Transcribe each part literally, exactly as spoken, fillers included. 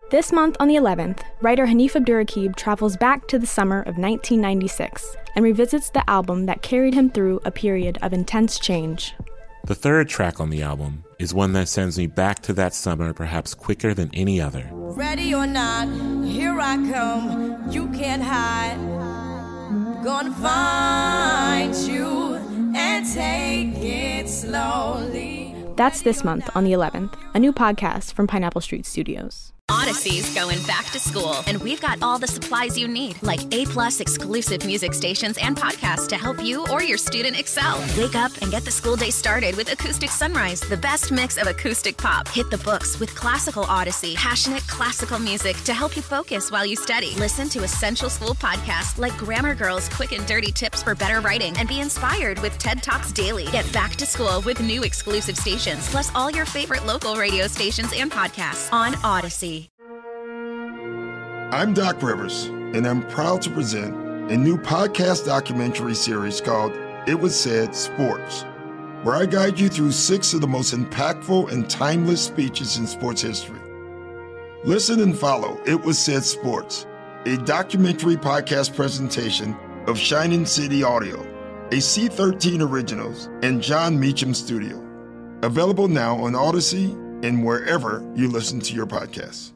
This month on the eleventh, writer Hanif Abdurraqib travels back to the summer of nineteen ninety-six and revisits the album that carried him through a period of intense change. The third track on the album is one that sends me back to that summer perhaps quicker than any other. Ready or not, here I come, you can't hide. Gonna find you and take it slowly. That's this month on the eleventh, a new podcast from Pineapple Street Studios. Odyssey's going back to school, and we've got all the supplies you need, like A-plus exclusive music stations and podcasts to help you or your student excel. Wake up and get the school day started with Acoustic Sunrise, the best mix of acoustic pop. Hit the books with Classical Odyssey, passionate classical music to help you focus while you study. Listen to essential school podcasts like Grammar Girl's Quick and Dirty Tips for Better Writing, and be inspired with TED Talks Daily. Get back to school with new exclusive stations, plus all your favorite local radio stations and podcasts on Odyssey. I'm Doc Rivers, and I'm proud to present a new podcast documentary series called It Was Said Sports, where I guide you through six of the most impactful and timeless speeches in sports history. Listen and follow It Was Said Sports, a documentary podcast presentation of Shining City Audio, a C thirteen Originals, and John Meacham Studio. Available now on Odyssey and wherever you listen to your podcasts.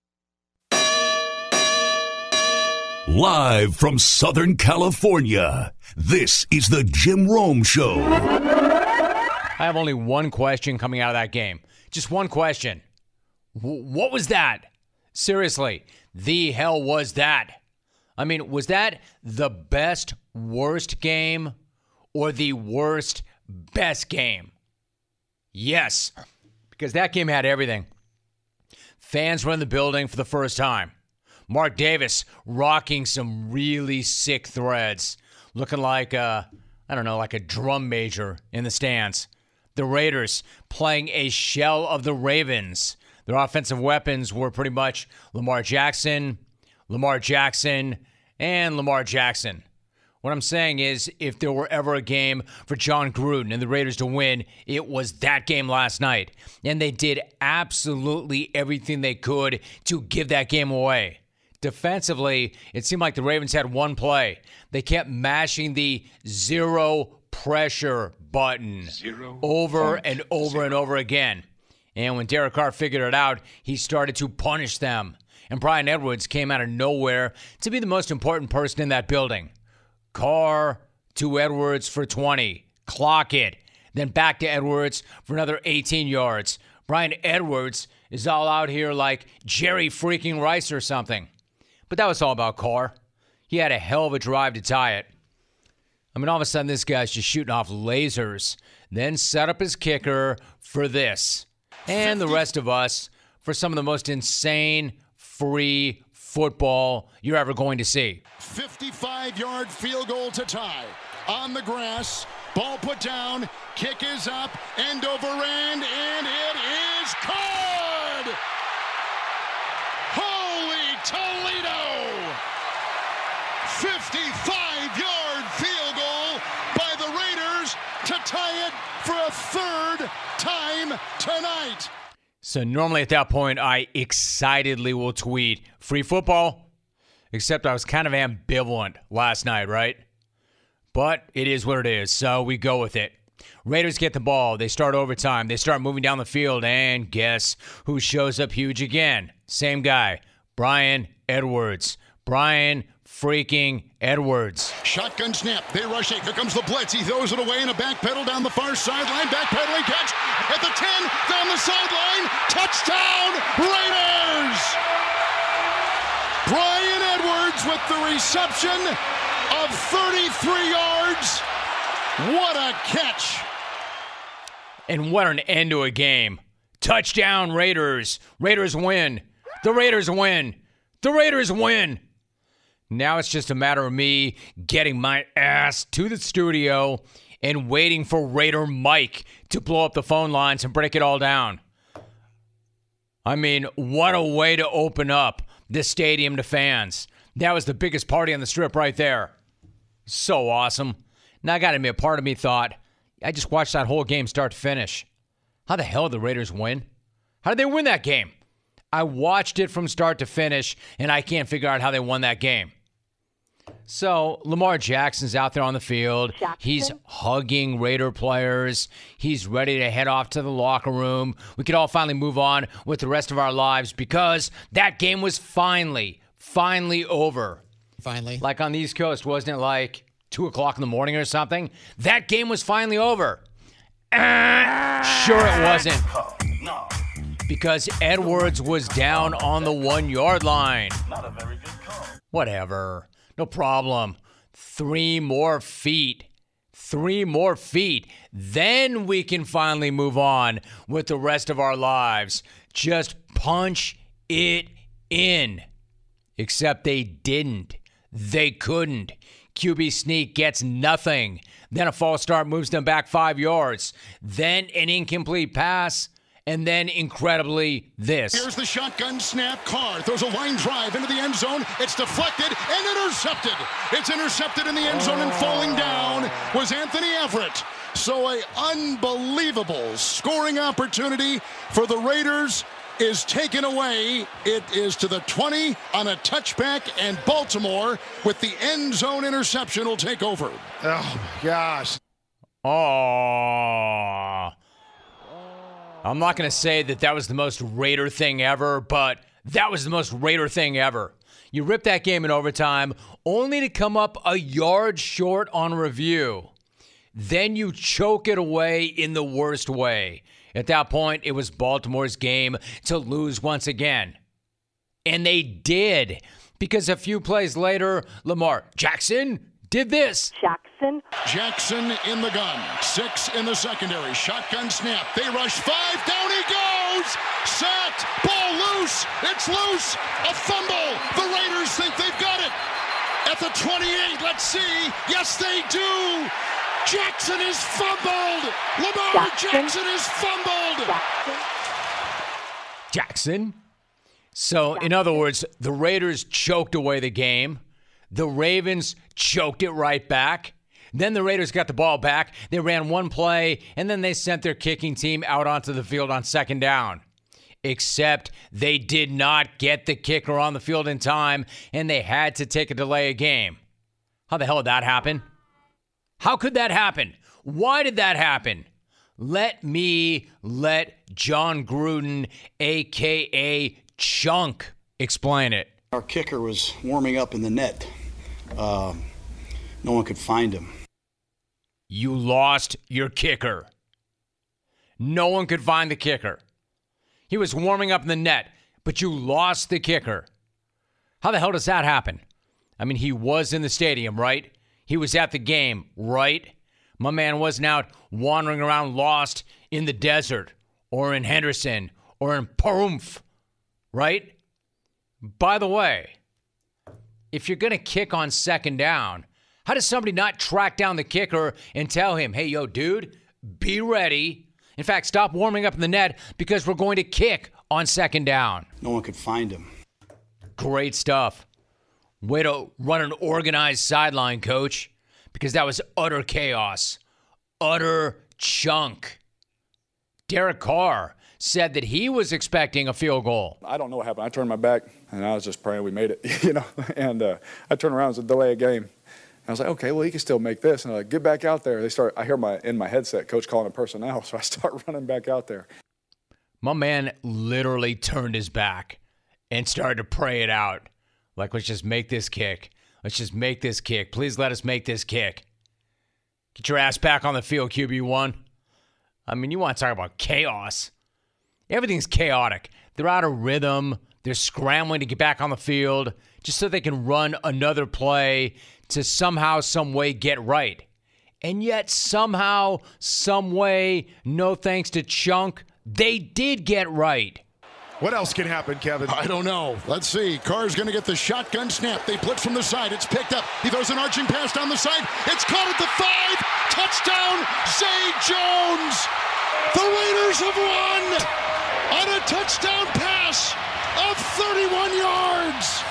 Live from Southern California, this is the Jim Rome Show. I have only one question coming out of that game. Just one question. W- what was that? Seriously, the hell was that? I mean, was that the best, worst game or the worst, best game? Yes, because that game had everything. Fans were in the building for the first time. Mark Davis rocking some really sick threads, looking like a, I don't know, like a drum major in the stands. The Raiders playing a shell of the Ravens. Their offensive weapons were pretty much Lamar Jackson, Lamar Jackson, and Lamar Jackson. What I'm saying is, if there were ever a game for John Gruden and the Raiders to win, it was that game last night. And they did absolutely everything they could to give that game away. Defensively, it seemed like the Ravens had one play. They kept mashing the zero pressure button zero over and over zero. and over again. And when Derek Carr figured it out, he started to punish them. And Brian Edwards came out of nowhere to be the most important person in that building. Carr to Edwards for twenty. Clock it. Then back to Edwards for another eighteen yards. Brian Edwards is all out here like Jerry freaking Rice or something. But that was all about Carr. He had a hell of a drive to tie it. I mean, all of a sudden, this guy's just shooting off lasers, then set up his kicker for this. And the rest of us for some of the most insane, free football you're ever going to see. fifty-five-yard field goal to tie. On the grass, ball put down, kick is up, end over end, and it is caught! Holy Toledo! fifty-five-yard field goal by the Raiders to tie it for a third time tonight. So normally at that point, I excitedly will tweet, free football, except I was kind of ambivalent last night, right? But it is what it is, so we go with it. Raiders get the ball. They start overtime. They start moving down the field, and guess who shows up huge again? Same guy, Brian Edwards. Brian freaking Edwards. Shotgun snap. They rush it. Here comes the blitz. He throws it away in a back pedal down the far sideline. Back pedaling catch at the ten. Down the sideline. Touchdown, Raiders! Brian Edwards with the reception of thirty-three yards. What a catch. And what an end to a game. Touchdown, Raiders. Raiders win. The Raiders win. The Raiders win. Now it's just a matter of me getting my ass to the studio and waiting for Raider Mike to blow up the phone lines and break it all down. I mean, what a way to open up this stadium to fans. That was the biggest party on the Strip right there. So awesome. Now I got to admit, part of me thought, I just watched that whole game start to finish. How the hell did the Raiders win? How did they win that game? I watched it from start to finish, and I can't figure out how they won that game. So Lamar Jackson's out there on the field. Jackson. He's hugging Raider players. He's ready to head off to the locker room. We could all finally move on with the rest of our lives because that game was finally, finally over. Finally. Like on the East Coast, wasn't it like two o'clock in the morning or something? That game was finally over. Uh, sure it wasn't. Because Edwards was down on the one-yard line. Not a very good call. Whatever. No problem. Three more feet. Three more feet. Then we can finally move on with the rest of our lives. Just punch it in. Except they didn't. They couldn't. Q B sneak gets nothing. Then a false start moves them back five yards. Then an incomplete pass. And then, incredibly, this. Here's the shotgun snap. Carr throws a line drive into the end zone. It's deflected and intercepted. It's intercepted in the end zone, and falling down was Anthony Everett. So a unbelievable scoring opportunity for the Raiders is taken away. It is to the twenty on a touchback, and Baltimore, with the end zone interception, will take over. Oh, my gosh. Oh. I'm not going to say that that was the most Raider thing ever, but that was the most Raider thing ever. You rip that game in overtime, only to come up a yard short on review. Then you choke it away in the worst way. At that point, it was Baltimore's game to lose once again. And they did, because a few plays later, Lamar Jackson did this. Jackson. Jackson in the gun. Six in the secondary. Shotgun snap. They rush five. Down he goes. Sacked. Ball loose. It's loose. A fumble. The Raiders think they've got it. At the twenty-eight. Let's see. Yes, they do. Jackson is fumbled. Lamar Jackson, Jackson is fumbled. Jackson. Jackson. So, Jackson. In other words, the Raiders choked away the game. The Ravens choked it right back. Then the Raiders got the ball back. They ran one play, and then they sent their kicking team out onto the field on second down. Except they did not get the kicker on the field in time, and they had to take a delay of game. How the hell did that happen? How could that happen? Why did that happen? Let me let John Gruden, a k a. Chunk, explain it. Our kicker was warming up in the net. Uh, no one could find him. You lost your kicker. No one could find the kicker. He was warming up in the net, but you lost the kicker. How the hell does that happen? I mean, he was in the stadium, right? He was at the game, right? My man wasn't out wandering around lost in the desert or in Henderson or in Pahrump, right? By the way, if you're going to kick on second down, how does somebody not track down the kicker and tell him, hey, yo, dude, be ready. In fact, stop warming up in the net because we're going to kick on second down. No one could find him. Great stuff. Way to run an organized sideline, coach, because that was utter chaos. Utter chunk. Derek Carr said that he was expecting a field goal. I don't know what happened. I turned my back, and I was just praying we made it, you know. And uh, I turned around, it was a delay of game. And I was like, okay, well, he can still make this. And I'm like, get back out there. They start. I hear my in my headset, coach calling the personnel, so I start running back out there. My man literally turned his back and started to pray it out. Like, let's just make this kick. Let's just make this kick. Please let us make this kick. Get your ass back on the field, Q B one. I mean, you want to talk about chaos. Everything's chaotic. They're out of rhythm. They're scrambling to get back on the field just so they can run another play to somehow, some way get right. And yet, somehow, some way, no thanks to Chunk, they did get right. What else can happen, Kevin? I don't know. Let's see. Carr's going to get the shotgun snap. They blitz from the side. It's picked up. He throws an arching pass down the side. It's caught at the five. Touchdown, Zay Jones. The Raiders have won on a touchdown pass of thirty-one yards.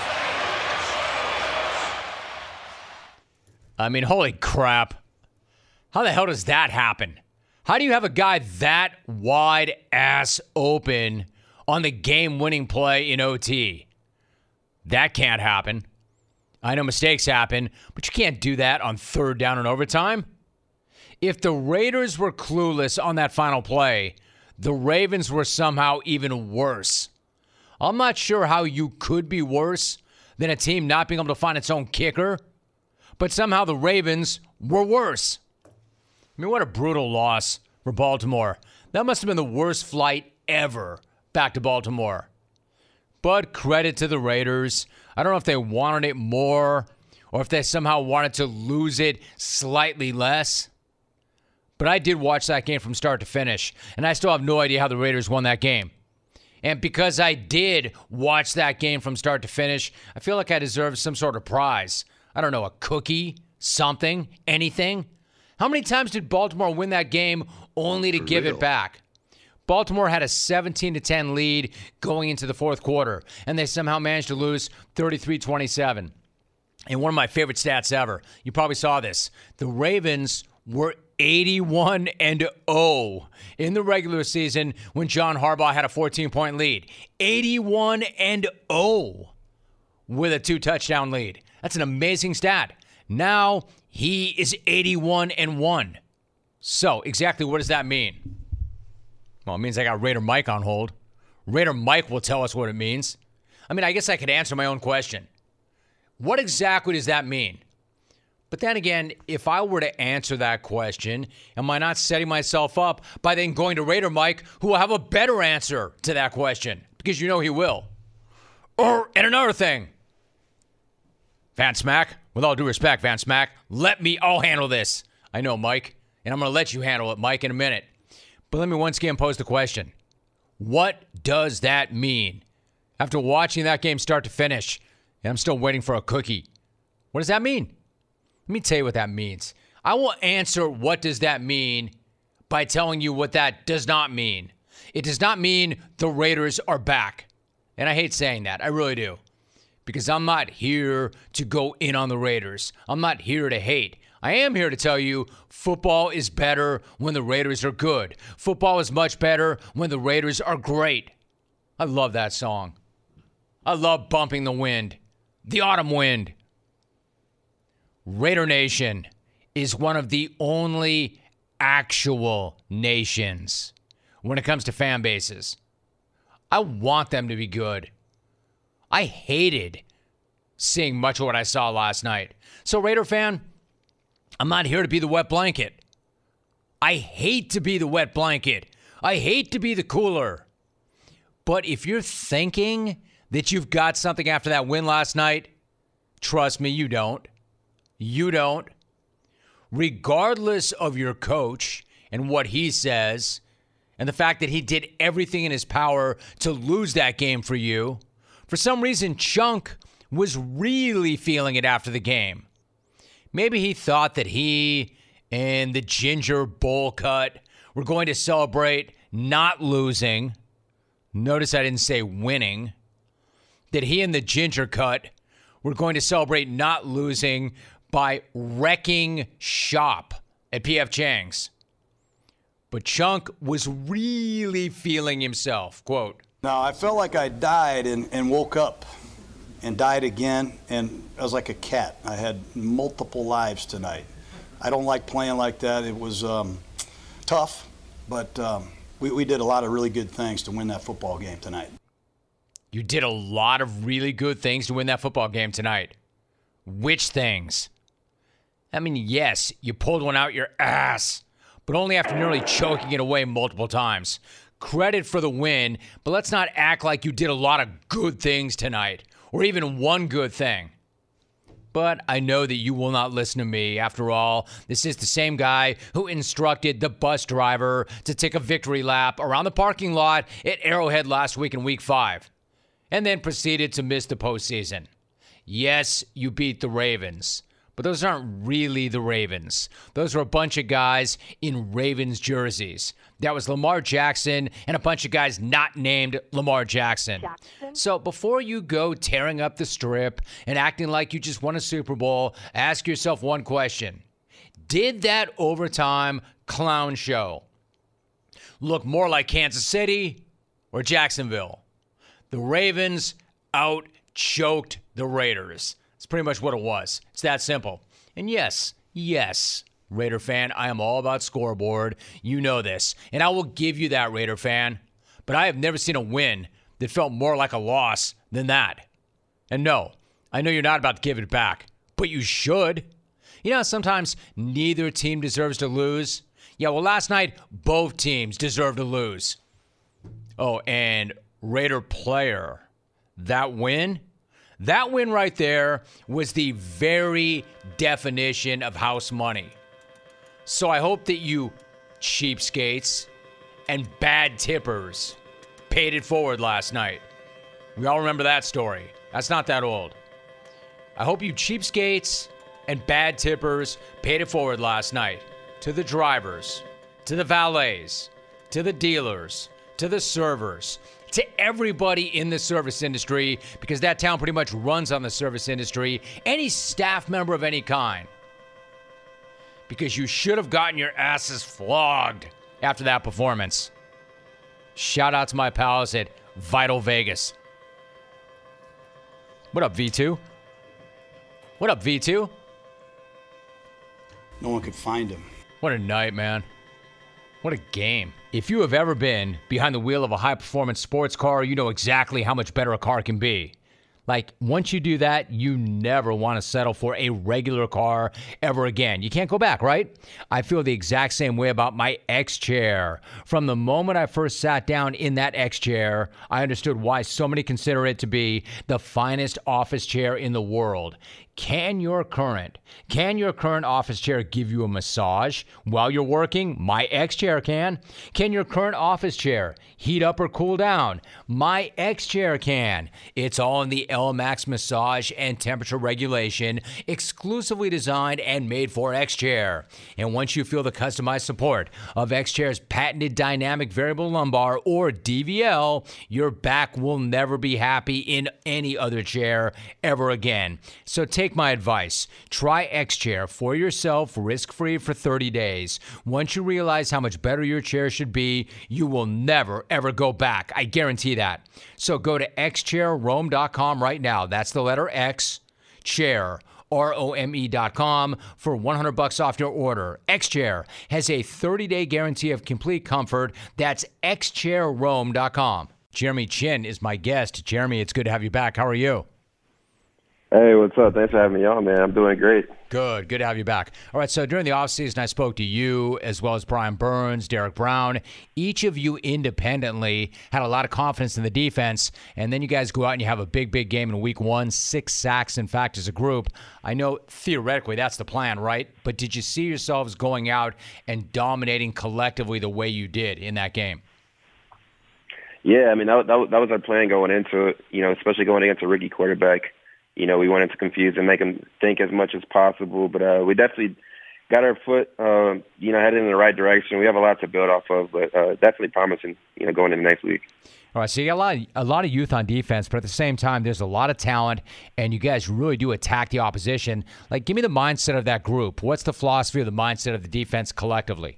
I mean, holy crap. How the hell does that happen? How do you have a guy that wide ass open on the game-winning play in O T. That can't happen. I know mistakes happen, but you can't do that on third down and overtime. If the Raiders were clueless on that final play, the Ravens were somehow even worse. I'm not sure how you could be worse than a team not being able to find its own kicker, but somehow the Ravens were worse. I mean, what a brutal loss for Baltimore. That must have been the worst flight ever back to Baltimore. But credit to the Raiders. I don't know if they wanted it more or if they somehow wanted to lose it slightly less. But I did watch that game from start to finish, and I still have no idea how the Raiders won that game. And because I did watch that game from start to finish, I feel like I deserve some sort of prize. I don't know, a cookie, something, anything. How many times did Baltimore win that game only to For give real. it back? Baltimore had a seventeen to ten lead going into the fourth quarter, and they somehow managed to lose thirty-three twenty-seven. And one of my favorite stats ever, you probably saw this, the Ravens were eighty-one and oh in the regular season when John Harbaugh had a fourteen-point lead. eighty-one and oh with a two-touchdown lead. That's an amazing stat. Now he is eighty-one and one. So exactly what does that mean? Well, it means I got Raider Mike on hold. Raider Mike will tell us what it means. I mean, I guess I could answer my own question. What exactly does that mean? But then again, if I were to answer that question, am I not setting myself up by then going to Raider Mike, who will have a better answer to that question? Because you know he will. Or, and another thing. Van Smack, with all due respect, Van Smack, let me, I'll handle this. I know, Mike, and I'm going to let you handle it, Mike, in a minute. But let me once again pose the question. What does that mean? After watching that game start to finish, and I'm still waiting for a cookie, what does that mean? Let me tell you what that means. I will answer what does that mean by telling you what that does not mean. It does not mean the Raiders are back. And I hate saying that. I really do. Because I'm not here to go in on the Raiders. I'm not here to hate. I am here to tell you football is better when the Raiders are good. Football is much better when the Raiders are great. I love that song. I love Bumping the Wind. The Autumn Wind. Raider Nation is one of the only actual nations when it comes to fan bases. I want them to be good. I hated seeing much of what I saw last night. So, Raider fan, I'm not here to be the wet blanket. I hate to be the wet blanket. I hate to be the cooler. But if you're thinking that you've got something after that win last night, trust me, you don't. You don't. Regardless of your coach and what he says, and the fact that he did everything in his power to lose that game for you, for some reason, Chunk was really feeling it after the game. Maybe he thought that he and the Ginger Bowl Cut were going to celebrate not losing. Notice I didn't say winning. That he and the Ginger Cut were going to celebrate not losing by wrecking shop at P F Chang's. But Chunk was really feeling himself. Quote, "No, I felt like I died and, and woke up and died again, and I was like a cat. I had multiple lives tonight. I don't like playing like that. It was um, tough, but um, we, we did a lot of really good things to win that football game tonight." You did a lot of really good things to win that football game tonight. Which things? I mean, yes, you pulled one out your ass, but only after nearly choking it away multiple times. Credit for the win, but let's not act like you did a lot of good things tonight, or even one good thing. But I know that you will not listen to me. After all, this is the same guy who instructed the bus driver to take a victory lap around the parking lot at Arrowhead last week in week five, and then proceeded to miss the postseason. Yes, you beat the Ravens, but those aren't really the Ravens. Those were a bunch of guys in Ravens jerseys. That was Lamar Jackson and a bunch of guys not named Lamar Jackson. Jackson. So before you go tearing up the strip and acting like you just won a Super Bowl, ask yourself one question. Did that overtime clown show look more like Kansas City or Jacksonville. The Ravens out-choked the Raiders. It's pretty much what it was. It's that simple. And yes, yes, Raider fan, I am all about scoreboard. You know this. And I will give you that, Raider fan. But I have never seen a win that felt more like a loss than that. And no, I know you're not about to give it back, but you should. You know, sometimes neither team deserves to lose. Yeah, well, last night, both teams deserved to lose. Oh, and Raider player, that win, that win right there was the very definition of house money. So I hope that you cheapskates and bad tippers paid it forward last night. We all remember that story. That's not that old. I hope you cheapskates and bad tippers paid it forward last night to the drivers, to the valets, to the dealers, to the servers, to everybody in the service industry, because that town pretty much runs on the service industry, any staff member of any kind. Because you should have gotten your asses flogged after that performance. Shout out to my pals at Vital Vegas. What up, V two? What up, V two? No one could find him. What a night, man. What a game. If you have ever been behind the wheel of a high-performance sports car, you know exactly how much better a car can be. Like, once you do that, you never want to settle for a regular car ever again. You can't go back, right? I feel the exact same way about my X-Chair. From the moment I first sat down in that X-Chair, I understood why so many consider it to be the finest office chair in the world. Can your current, can your current office chair give you a massage while you're working? My X-Chair can. Can your current office chair heat up or cool down? My X-Chair can. It's all in the L Max massage and temperature regulation, exclusively designed and made for X-Chair. And once you feel the customized support of X-Chair's patented dynamic variable lumbar, or D V L, your back will never be happy in any other chair ever again. So take Take my advice. Try X-Chair for yourself, risk-free for thirty days. Once you realize how much better your chair should be, you will never, ever go back. I guarantee that. So go to x chair rome dot com right now. That's the letter X, chair, R O M E dot com for one hundred bucks off your order. X-Chair has a thirty-day guarantee of complete comfort. That's x chair rome dot com. Jeremy Chinn is my guest. Jeremy, it's good to have you back. How are you? Hey, what's up? Thanks for having me on, man. I'm doing great. Good. Good to have you back. All right, so during the offseason, I spoke to you as well as Brian Burns, Derek Brown. Each of you independently had a lot of confidence in the defense, and then you guys go out and you have a big, big game in week one, six sacks, in fact, as a group. I know theoretically that's the plan, right? But did you see yourselves going out and dominating collectively the way you did in that game? Yeah, I mean, that, that, that was our plan going into it, you know, especially going against a rookie quarterback. You know, we wanted to confuse and make them think as much as possible. But uh, we definitely got our foot, uh, you know, headed in the right direction. We have a lot to build off of, but uh, definitely promising, you know, going into next week. All right, so you got a lot, of, a lot of youth on defense, but at the same time, there's a lot of talent, and you guys really do attack the opposition. Like, give me the mindset of that group. What's the philosophy or the mindset of the defense collectively?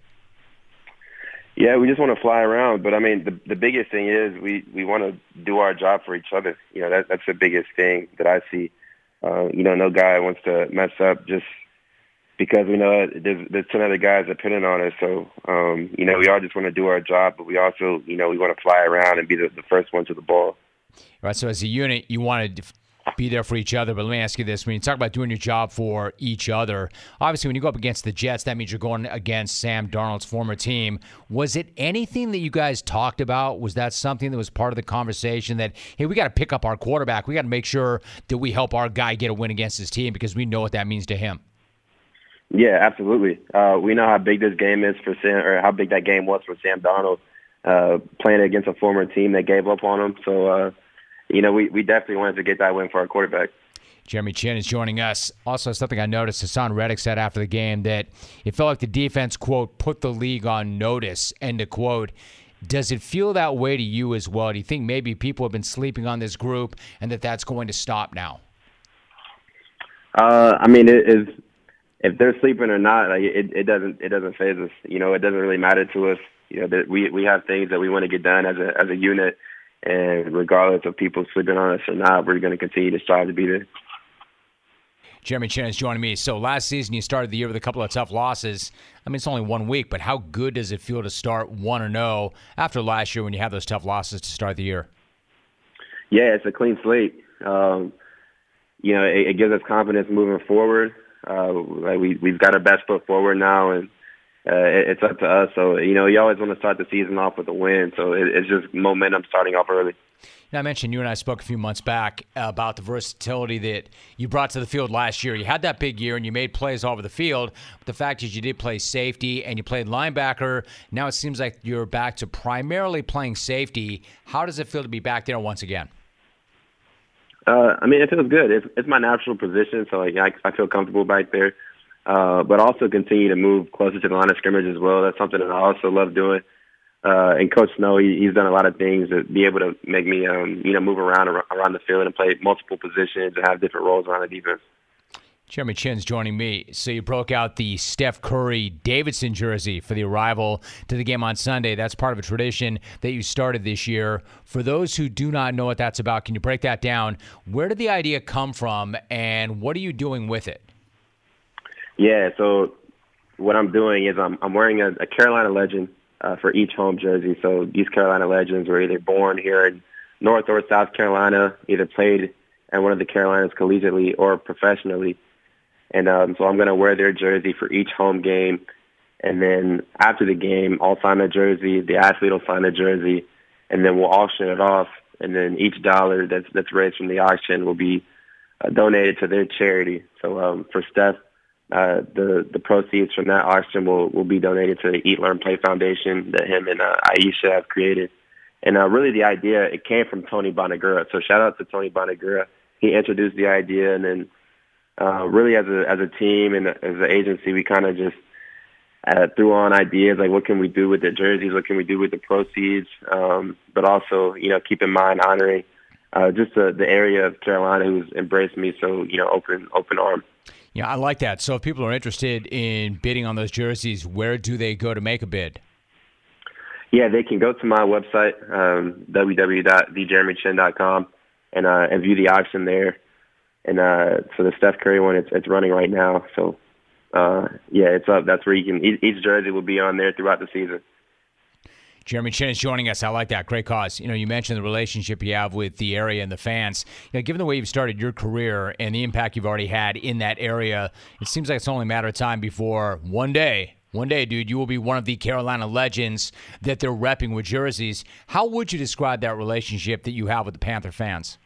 Yeah, we just want to fly around. But, I mean, the the biggest thing is we, we want to do our job for each other. You know, that, that's the biggest thing that I see. Uh, you know, no guy wants to mess up just because we know there's, there's ten other guys depending on us. So, um, you know, we all just want to do our job, but we also, you know, we want to fly around and be the, the first one to the ball. All right, so as a unit, you want to be there for each other. But let me ask you this. When you talk about doing your job for each other, obviously when you go up against the Jets, that means you're going against Sam Darnold's former team. Was it anything that you guys talked about? Was that something that was part of the conversation that, hey, we got to pick up our quarterback. We got to make sure that we help our guy get a win against his team because we know what that means to him? Yeah, absolutely. Uh, we know how big this game is for Sam, or how big that game was for Sam Darnold, uh, playing against a former team that gave up on him. So, uh, you know, we, we definitely wanted to get that win for our quarterback. Jeremy Chinn is joining us. Also, something I noticed, Hassan Reddick said after the game that it felt like the defense, quote, put the league on notice, end of quote. Does it feel that way to you as well? Do you think maybe people have been sleeping on this group and that that's going to stop now? Uh, I mean, it is, if they're sleeping or not, like, it, it doesn't it doesn't faze us. You know, it doesn't really matter to us. You know, that we we have things that we want to get done as a as a unit. And regardless of people sleeping on us or not, we're going to continue to strive to be there. Jeremy Chinn is joining me. So last season you started the year with a couple of tough losses. I mean, it's only one week, but how good does it feel to start one and oh after last year when you have those tough losses to start the year? Yeah, it's a clean slate. Um, you know, it, it gives us confidence moving forward. Uh, like we, we've got our best foot forward now, and uh, it, it's up to us. So, you know, you always want to start the season off with a win. So it, it's just momentum starting off early. Now, I mentioned you and I spoke a few months back about the versatility that you brought to the field last year. You had that big year and you made plays all over the field. But the fact is you did play safety and you played linebacker. Now it seems like you're back to primarily playing safety. How does it feel to be back there once again? Uh, I mean, it feels good. It's, it's my natural position, so like, I, I feel comfortable back there. Uh, but also continue to move closer to the line of scrimmage as well. That's something that I also love doing. Uh, and Coach Snow, he, he's done a lot of things to be able to make me, um, you know, move around around the field and play multiple positions and have different roles around the defense. Jeremy Chinn's joining me. So you broke out the Steph Curry Davidson jersey for the arrival to the game on Sunday. That's part of a tradition that you started this year. For those who do not know what that's about, can you break that down? Where did the idea come from, and what are you doing with it? Yeah, so what I'm doing is I'm, I'm wearing a, a Carolina legend uh, for each home jersey. So these Carolina legends were either born here in North or South Carolina, either played at one of the Carolinas collegiately or professionally. And um, so I'm going to wear their jersey for each home game. And then after the game, I'll sign a jersey, the athlete will sign a jersey, and then we'll auction it off. And then each dollar that's, that's raised from the auction will be uh, donated to their charity. So um, for Steph, uh, the, the proceeds from that auction will, will be donated to the Eat, Learn, Play Foundation that him and uh, Aisha have created. And uh, really the idea, it came from Tony Bonagura. So shout out to Tony Bonagura. He introduced the idea, and then Uh, really, as a as a team and as an agency, we kind of just uh, threw on ideas like what can we do with the jerseys, what can we do with the proceeds, um, but also, you know, keep in mind honoring uh, just the, the area of Carolina who's embraced me so, you know, open open arm. Yeah, I like that. So if people are interested in bidding on those jerseys, where do they go to make a bid? Yeah, they can go to my website, um, w w w dot the jeremy chinn dot com, and uh, and view the auction there. And uh, so the Steph Curry one, it's it's running right now. So, uh, yeah, it's up. That's where you can – each jersey will be on there throughout the season. Jeremy Chinn is joining us. I like that. Great cause. You know, you mentioned the relationship you have with the area and the fans. You know, given the way you've started your career and the impact you've already had in that area, it seems like it's only a matter of time before one day – One day, dude, you will be one of the Carolina legends that they're repping with jerseys. How would you describe that relationship that you have with the Panther fans?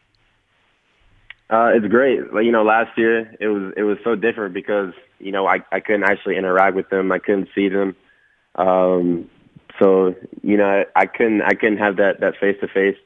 Uh, it's great. Like, you know, last year it was it was so different because, you know, I, I couldn't actually interact with them. I couldn't see them. Um, so, you know, I, I couldn't I couldn't have that that face to face.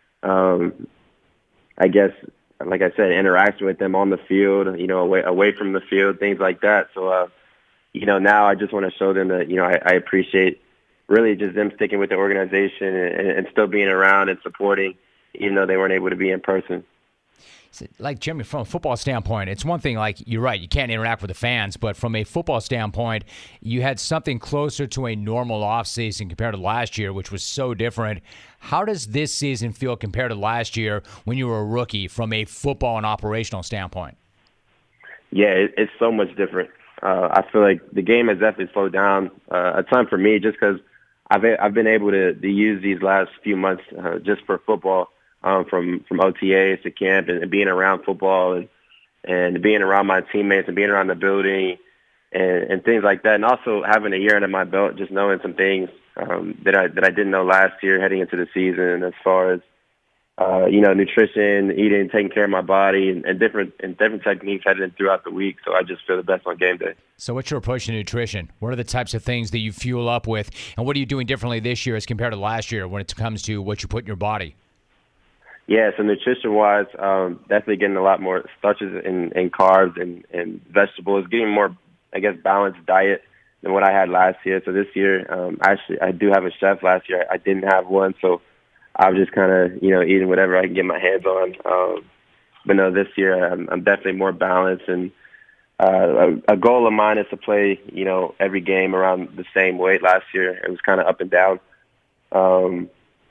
I guess, like I said, interaction with them on the field, you know, away away from the field, things like that. So, uh, you know, now I just want to show them that, you know, I, I appreciate really just them sticking with the organization and, and still being around and supporting, even though they weren't able to be in person. Like, Jimmy, from a football standpoint, it's one thing, like, you're right, you can't interact with the fans, but from a football standpoint, you had something closer to a normal offseason compared to last year, which was so different. How does this season feel compared to last year when you were a rookie from a football and operational standpoint? Yeah, it, it's so much different. Uh, I feel like the game has definitely slowed down uh, a ton for me just because I've, I've been able to, to use these last few months uh, just for football. Um, from from O T As to camp and, and being around football and and being around my teammates and being around the building and, and things like that, and also having a year under my belt, just knowing some things um, that I that I didn't know last year heading into the season, as far as uh, you know, nutrition, eating, taking care of my body, and, and different and different techniques heading throughout the week. So I just feel the best on game day. So what's your approach to nutrition? What are the types of things that you fuel up with, and what are you doing differently this year as compared to last year when it comes to what you put in your body? Yeah, so nutrition-wise, um, definitely getting a lot more starches and, and carbs and, and vegetables, getting more, I guess, balanced diet than what I had last year. So this year, um, actually, I do have a chef. Last year, I didn't have one, so I was just kind of, you know, eating whatever I can get my hands on. Um, but no, this year, I'm, I'm definitely more balanced, and uh, a, a goal of mine is to play, you know, every game around the same weight. Last year, it was kind of up and down. Um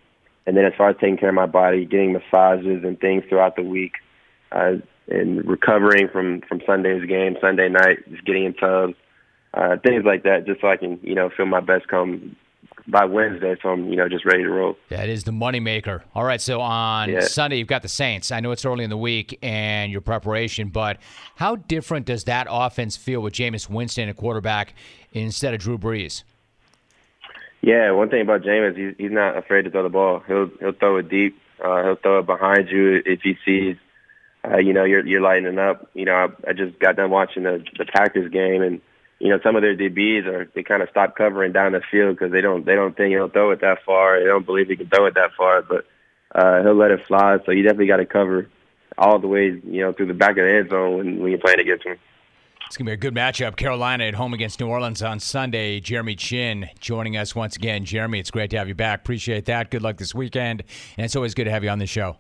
And then as far as taking care of my body, getting massages and things throughout the week, uh, and recovering from, from Sunday's game, Sunday night, just getting in tubs, uh, things like that, just so I can, you know, feel my best come by Wednesday, so I'm, you know, just ready to roll. That is the moneymaker. All right, so on yeah. Sunday you've got the Saints. I know it's early in the week and your preparation, but how different does that offense feel with Jameis Winston at quarterback instead of Drew Brees? Yeah, one thing about Jameis, he's, he's not afraid to throw the ball. He'll he'll throw it deep. Uh, he'll throw it behind you if he sees, uh, you know, you're you're lighting up. You know, I, I just got done watching the the Packers game, and you know, some of their D Bs are they kind of stop covering down the field because they don't they don't think he'll throw it that far. They don't believe he can throw it that far, but uh, he'll let it fly. So you definitely got to cover all the way, you know, through the back of the end zone when, when you're playing against him. It's going to be a good matchup. Carolina at home against New Orleans on Sunday. Jeremy Chinn joining us once again. Jeremy, it's great to have you back. Appreciate that. Good luck this weekend. And it's always good to have you on the show.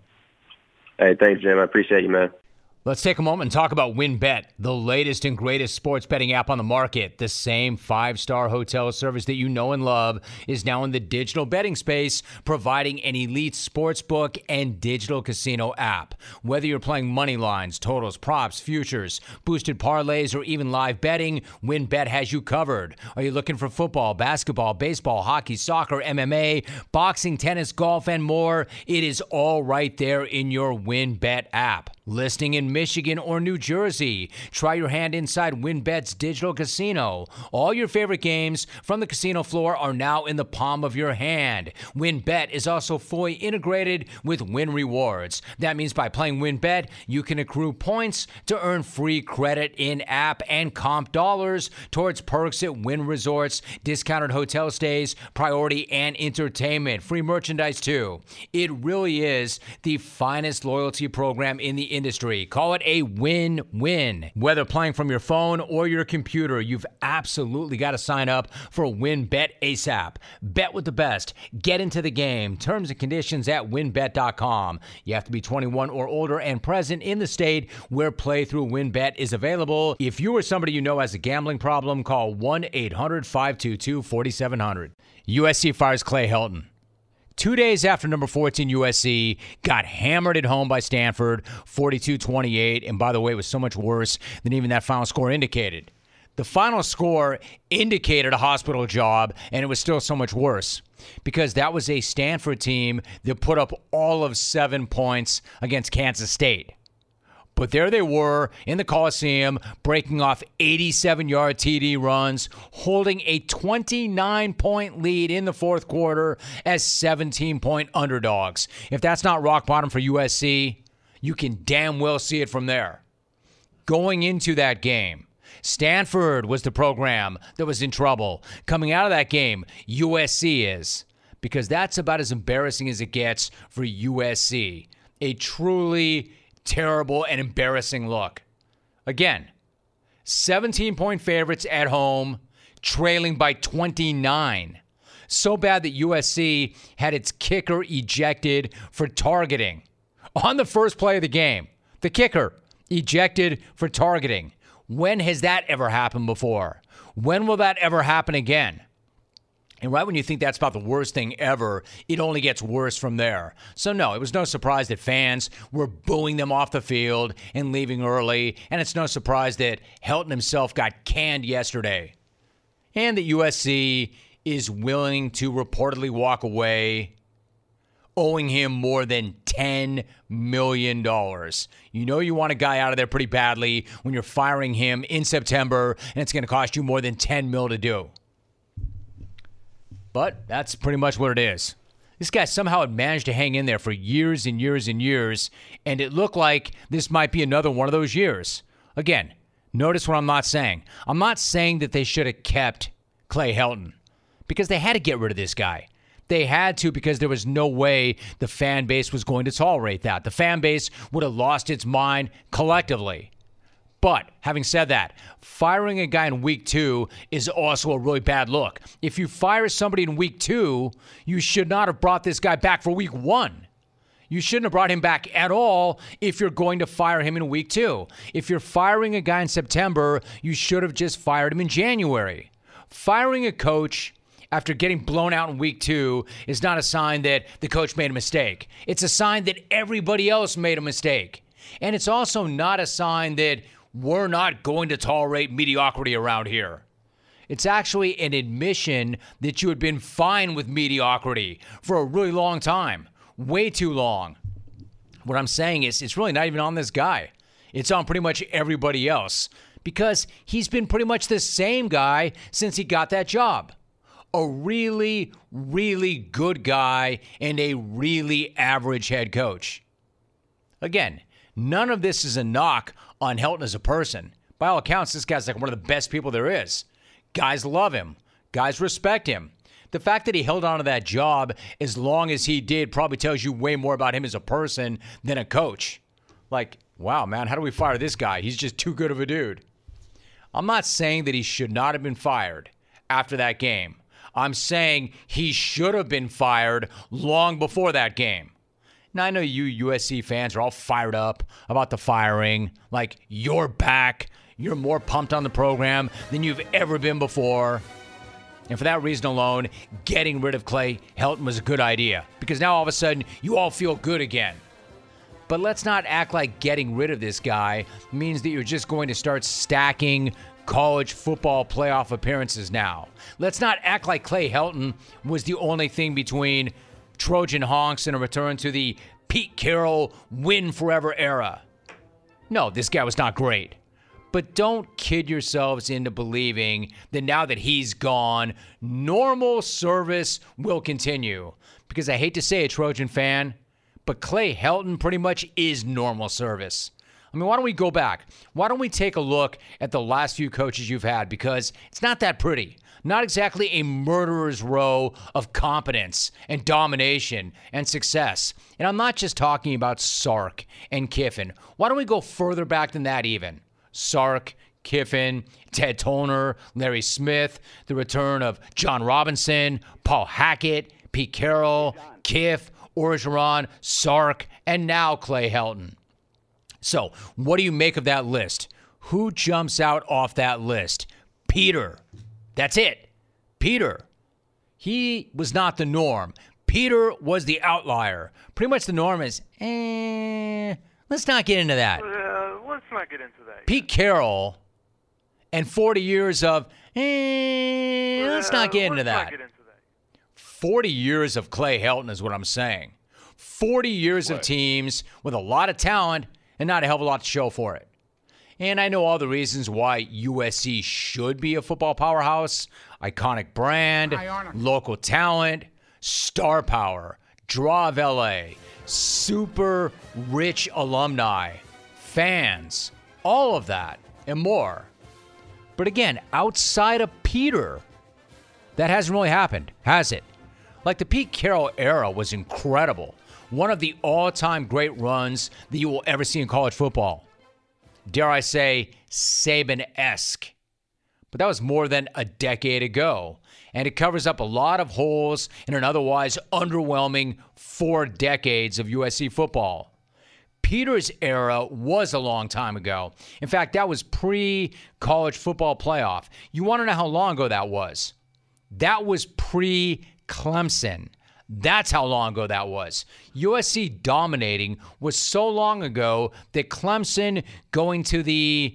Hey, thanks, Jim. I appreciate you, man. Let's take a moment and talk about WynnBET, the latest and greatest sports betting app on the market. The same five-star hotel service that you know and love is now in the digital betting space, providing an elite sportsbook and digital casino app. Whether you're playing money lines, totals, props, futures, boosted parlays, or even live betting, WynnBET has you covered. Are you looking for football, basketball, baseball, hockey, soccer, M M A, boxing, tennis, golf, and more? It is all right there in your WynnBET app. Listing in Michigan or New Jersey, try your hand inside WynnBET's digital casino. All your favorite games from the casino floor are now in the palm of your hand. WynnBET is also fully integrated with Wynn Rewards. That means by playing WynnBET, you can accrue points to earn free credit in-app and comp dollars towards perks at Wynn Resorts, discounted hotel stays, priority, and entertainment. Free merchandise, too. It really is the finest loyalty program in the industry. Call it a win-win. Whether playing from your phone or your computer, you've absolutely got to sign up for WynnBET ASAP. Bet with the best. Get into the game. Terms and conditions at win bet dot com. You have to be twenty-one or older and present in the state where playthrough WynnBET is available. If you or somebody you know has a gambling problem, call one eight hundred five two two four seven zero zero. U S C fires Clay Helton. Two days after number fourteen U S C got hammered at home by Stanford, forty-two twenty-eight, and by the way, it was so much worse than even that final score indicated. The final score indicated a hospital job, and it was still so much worse because that was a Stanford team that put up all of seven points against Kansas State. But there they were in the Coliseum, breaking off eighty-seven-yard T D runs, holding a twenty-nine point lead in the fourth quarter as seventeen-point underdogs. If that's not rock bottom for U S C, you can damn well see it from there. Going into that game, Stanford was the program that was in trouble. Coming out of that game, U S C is, because that's about as embarrassing as it gets for U S C. A truly terrible and embarrassing look. Again, seventeen-point favorites at home, trailing by twenty-nine. So bad that U S C had its kicker ejected for targeting. On the first play of the game, the kicker ejected for targeting. When has that ever happened before? When will that ever happen again? And right when you think that's about the worst thing ever, it only gets worse from there. So no, it was no surprise that fans were booing them off the field and leaving early. And it's no surprise that Helton himself got canned yesterday. And that U S C is willing to reportedly walk away, owing him more than ten million dollars. You know you want a guy out of there pretty badly when you're firing him in September, and it's going to cost you more than ten mil to do. But that's pretty much what it is. This guy somehow had managed to hang in there for years and years and years, and it looked like this might be another one of those years. Again, notice what I'm not saying. I'm not saying that they should have kept Clay Helton because they had to get rid of this guy. They had to because there was no way the fan base was going to tolerate that. The fan base would have lost its mind collectively. But having said that, firing a guy in week two is also a really bad look. If you fire somebody in week two, you should not have brought this guy back for week one. You shouldn't have brought him back at all if you're going to fire him in week two. If you're firing a guy in September, you should have just fired him in January. Firing a coach after getting blown out in week two is not a sign that the coach made a mistake. It's a sign that everybody else made a mistake. And it's also not a sign that we're not going to tolerate mediocrity around here. It's actually an admission that you had been fine with mediocrity for a really long time. Way too long. What I'm saying is it's really not even on this guy. It's on pretty much everybody else because he's been pretty much the same guy since he got that job. A really, really good guy and a really average head coach. Again, none of this is a knock on Helton as a person. By all accounts, this guy's like one of the best people there is. Guys love him. Guys respect him. The fact that he held on to that job as long as he did probably tells you way more about him as a person than a coach. Like, wow, man, how do we fire this guy? He's just too good of a dude. I'm not saying that he should not have been fired after that game. I'm saying he should have been fired long before that game. Now, I know you U S C fans are all fired up about the firing. Like, you're back. You're more pumped on the program than you've ever been before. And for that reason alone, getting rid of Clay Helton was a good idea. Because now all of a sudden, you all feel good again. But let's not act like getting rid of this guy means that you're just going to start stacking college football playoff appearances now. Let's not act like Clay Helton was the only thing between Trojan honks and a return to the Pete Carroll win forever era. No, this guy was not great. But don't kid yourselves into believing that now that he's gone, normal service will continue. Because I hate to say it, Trojan fan, but Clay Helton pretty much is normal service. I mean, why don't we go back? Why don't we take a look at the last few coaches you've had? Because it's not that pretty. Not exactly a murderer's row of competence and domination and success. And I'm not just talking about Sark and Kiffin. Why don't we go further back than that even? Sark, Kiffin, Ted Toner, Larry Smith, the return of John Robinson, Paul Hackett, Pete Carroll, Kiff, Orgeron, Sark, and now Clay Helton. So, what do you make of that list? Who jumps out off that list? Peter. That's it. Peter. He was not the norm. Peter was the outlier. Pretty much the norm is, eh, let's not get into that. Uh, let's not get into that. Pete Carroll and forty years of, eh, let's uh, not get into let's that. Not get into that. forty years of Clay Helton is what I'm saying. forty years what? of teams with a lot of talent and not a hell of a lot to show for it. And I know all the reasons why U S C should be a football powerhouse. Iconic brand, local talent, star power, draw of L A, super rich alumni, fans, all of that and more. But again, outside of Peter, that hasn't really happened, has it? Like the Pete Carroll era was incredible. One of the all-time great runs that you will ever see in college football. Dare I say, Saban-esque. But that was more than a decade ago. And it covers up a lot of holes in an otherwise underwhelming four decades of U S C football. Peter's era was a long time ago. In fact, that was pre-college football playoff. You want to know how long ago that was? That was pre-Clemson. That's how long ago that was. U S C dominating was so long ago that Clemson going to the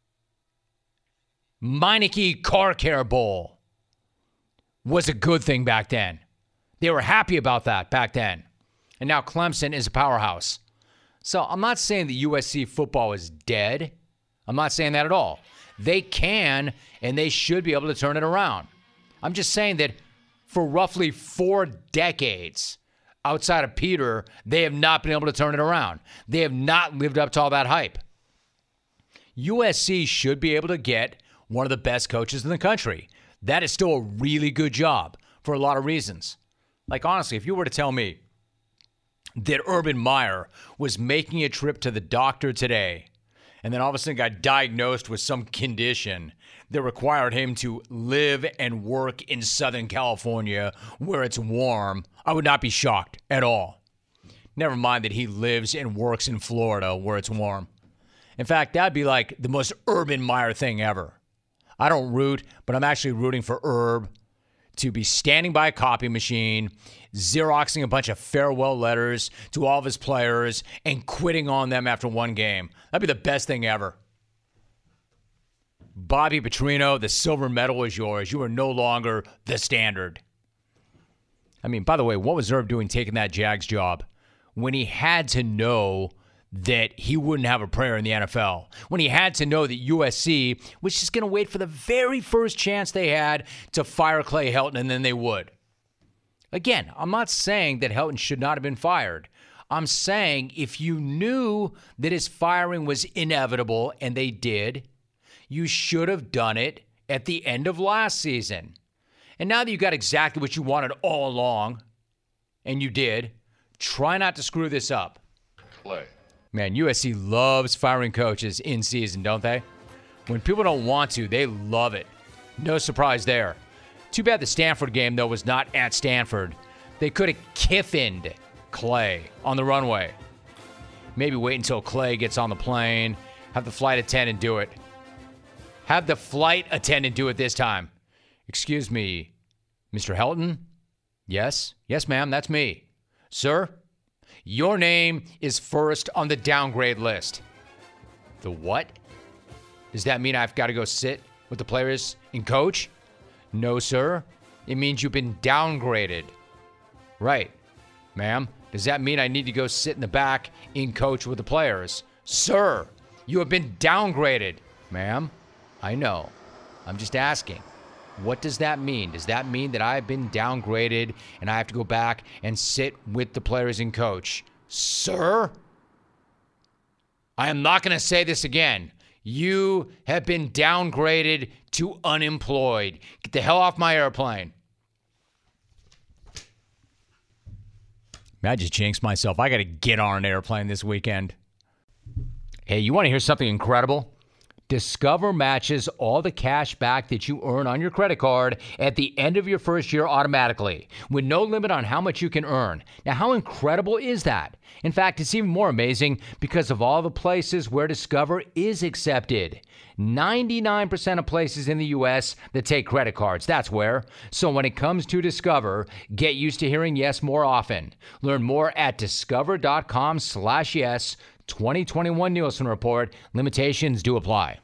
Meineke Car Care Bowl was a good thing back then. They were happy about that back then. And now Clemson is a powerhouse. So I'm not saying that U S C football is dead. I'm not saying that at all. They can and they should be able to turn it around. I'm just saying that for roughly four decades, outside of Peter, they have not been able to turn it around. They have not lived up to all that hype. U S C should be able to get one of the best coaches in the country. That is still a really good job for a lot of reasons. Like, honestly, if you were to tell me that Urban Meyer was making a trip to the doctor today and then all of a sudden got diagnosed with some condition that required him to live and work in Southern California where it's warm, I would not be shocked at all. Never mind that he lives and works in Florida where it's warm. In fact, that'd be like the most Urban Meyer thing ever. I don't root, but I'm actually rooting for Herb to be standing by a copy machine, Xeroxing a bunch of farewell letters to all of his players, and quitting on them after one game. That'd be the best thing ever. Bobby Petrino, the silver medal is yours. You are no longer the standard. I mean, by the way, what was Irv doing taking that Jags job when he had to know that he wouldn't have a prayer in the N F L, when he had to know that U S C was just going to wait for the very first chance they had to fire Clay Helton, and then they would? Again, I'm not saying that Helton should not have been fired. I'm saying if you knew that his firing was inevitable, and they did, you should have done it at the end of last season. And now that you got exactly what you wanted all along, and you did, try not to screw this up. Play. Man, U S C loves firing coaches in season, don't they? When people don't want to, they love it. No surprise there. Too bad the Stanford game, though, was not at Stanford. They could have kiffined Clay on the runway. Maybe wait until Clay gets on the plane, have the flight attendant do it. Have the flight attendant do it this time. Excuse me, Mister Helton? Yes? Yes, ma'am, that's me. Sir, your name is first on the downgrade list. The what? Does that mean I've got to go sit with the players and coach? No, sir. It means you've been downgraded. Right. Ma'am, does that mean I need to go sit in the back and coach with the players? Sir, you have been downgraded. Ma'am, I know. I'm just asking. What does that mean? Does that mean that I've been downgraded and I have to go back and sit with the players and coach? Sir, I am not going to say this again. You have been downgraded to unemployed. Get the hell off my airplane. I just jinxed myself. I got to get on an airplane this weekend. Hey, you want to hear something incredible? Discover matches all the cash back that you earn on your credit card at the end of your first year automatically, with no limit on how much you can earn. Now, how incredible is that? In fact, it's even more amazing because of all the places where Discover is accepted. ninety-nine percent of places in the U S that take credit cards, that's where. So when it comes to Discover, get used to hearing yes more often. Learn more at discover.com slash yes. twenty twenty-one Nielsen Report. Limitations do apply.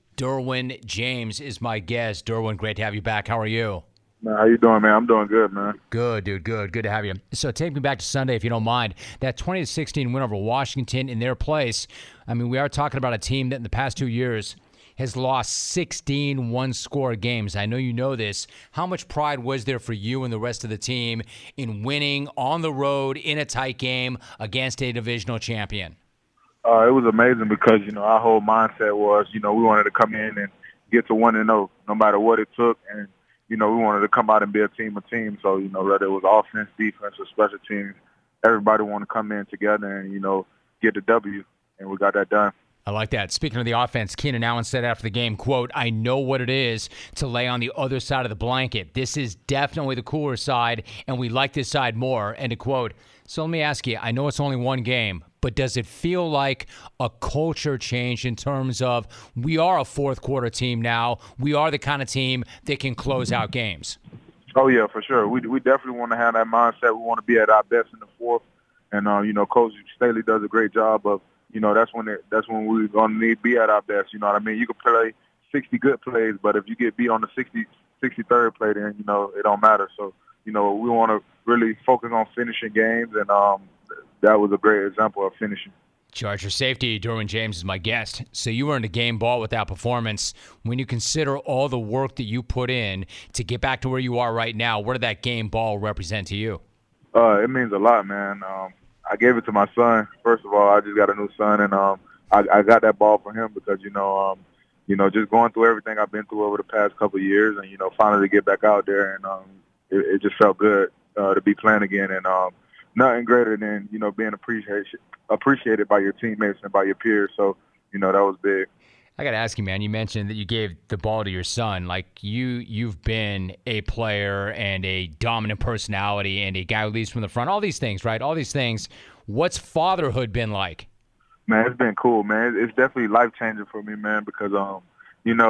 Derwin James is my guest. Derwin, great to have you back. How are you? Man, how you doing, man? I'm doing good, man. Good, dude. Good. Good to have you. So take me back to Sunday, if you don't mind. That twenty to sixteen win over Washington in their place. I mean, we are talking about a team that in the past two years has lost sixteen one-score games. I know you know this. How much pride was there for you and the rest of the team in winning on the road in a tight game against a divisional champion? Uh, it was amazing because, you know, our whole mindset was, you know, we wanted to come in and get to one and oh, no matter what it took. And, you know, we wanted to come out and be a team of teams. So, you know, whether it was offense, defense, or special teams, everybody wanted to come in together and, you know, get the W. And we got that done. I like that. Speaking of the offense, Keenan Allen said after the game, quote, I know what it is to lay on the other side of the blanket. This is definitely the cooler side, and we like this side more, end of quote. So let me ask you, I know it's only one game, but does it feel like a culture change in terms of we are a fourth quarter team now? We are the kind of team that can close out games. Oh, yeah, for sure. We we definitely want to have that mindset. We want to be at our best in the fourth. And, uh, you know, Coach Staley does a great job of, you know, that's when it, that's when we're going to need to be at our best. You know what I mean? You can play sixty good plays, but if you get beat on the sixty, sixty-third play, then, you know, it don't matter. So, you know, we want to really focus on finishing games, and um, that was a great example of finishing. Charger safety, Derwin James is my guest. So you earned a game ball with that performance. When you consider all the work that you put in to get back to where you are right now, what did that game ball represent to you? Uh, it means a lot, man. Um, I gave it to my son. First of all, I just got a new son, and um, I, I got that ball for him because, you know, um, you know, just going through everything I've been through over the past couple of years, and, you know, finally to get back out there, and um, it, it just felt good uh, to be playing again, and um, nothing greater than, you know, being appreciated appreciated by your teammates and by your peers. So, you know, that was big. I got to ask you, man, you mentioned that you gave the ball to your son. Like, you, you've been a player and a dominant personality and a guy who leads from the front, all these things, right? All these things. What's fatherhood been like? Man, it's been cool, man. It's definitely life-changing for me, man, because, um, you know,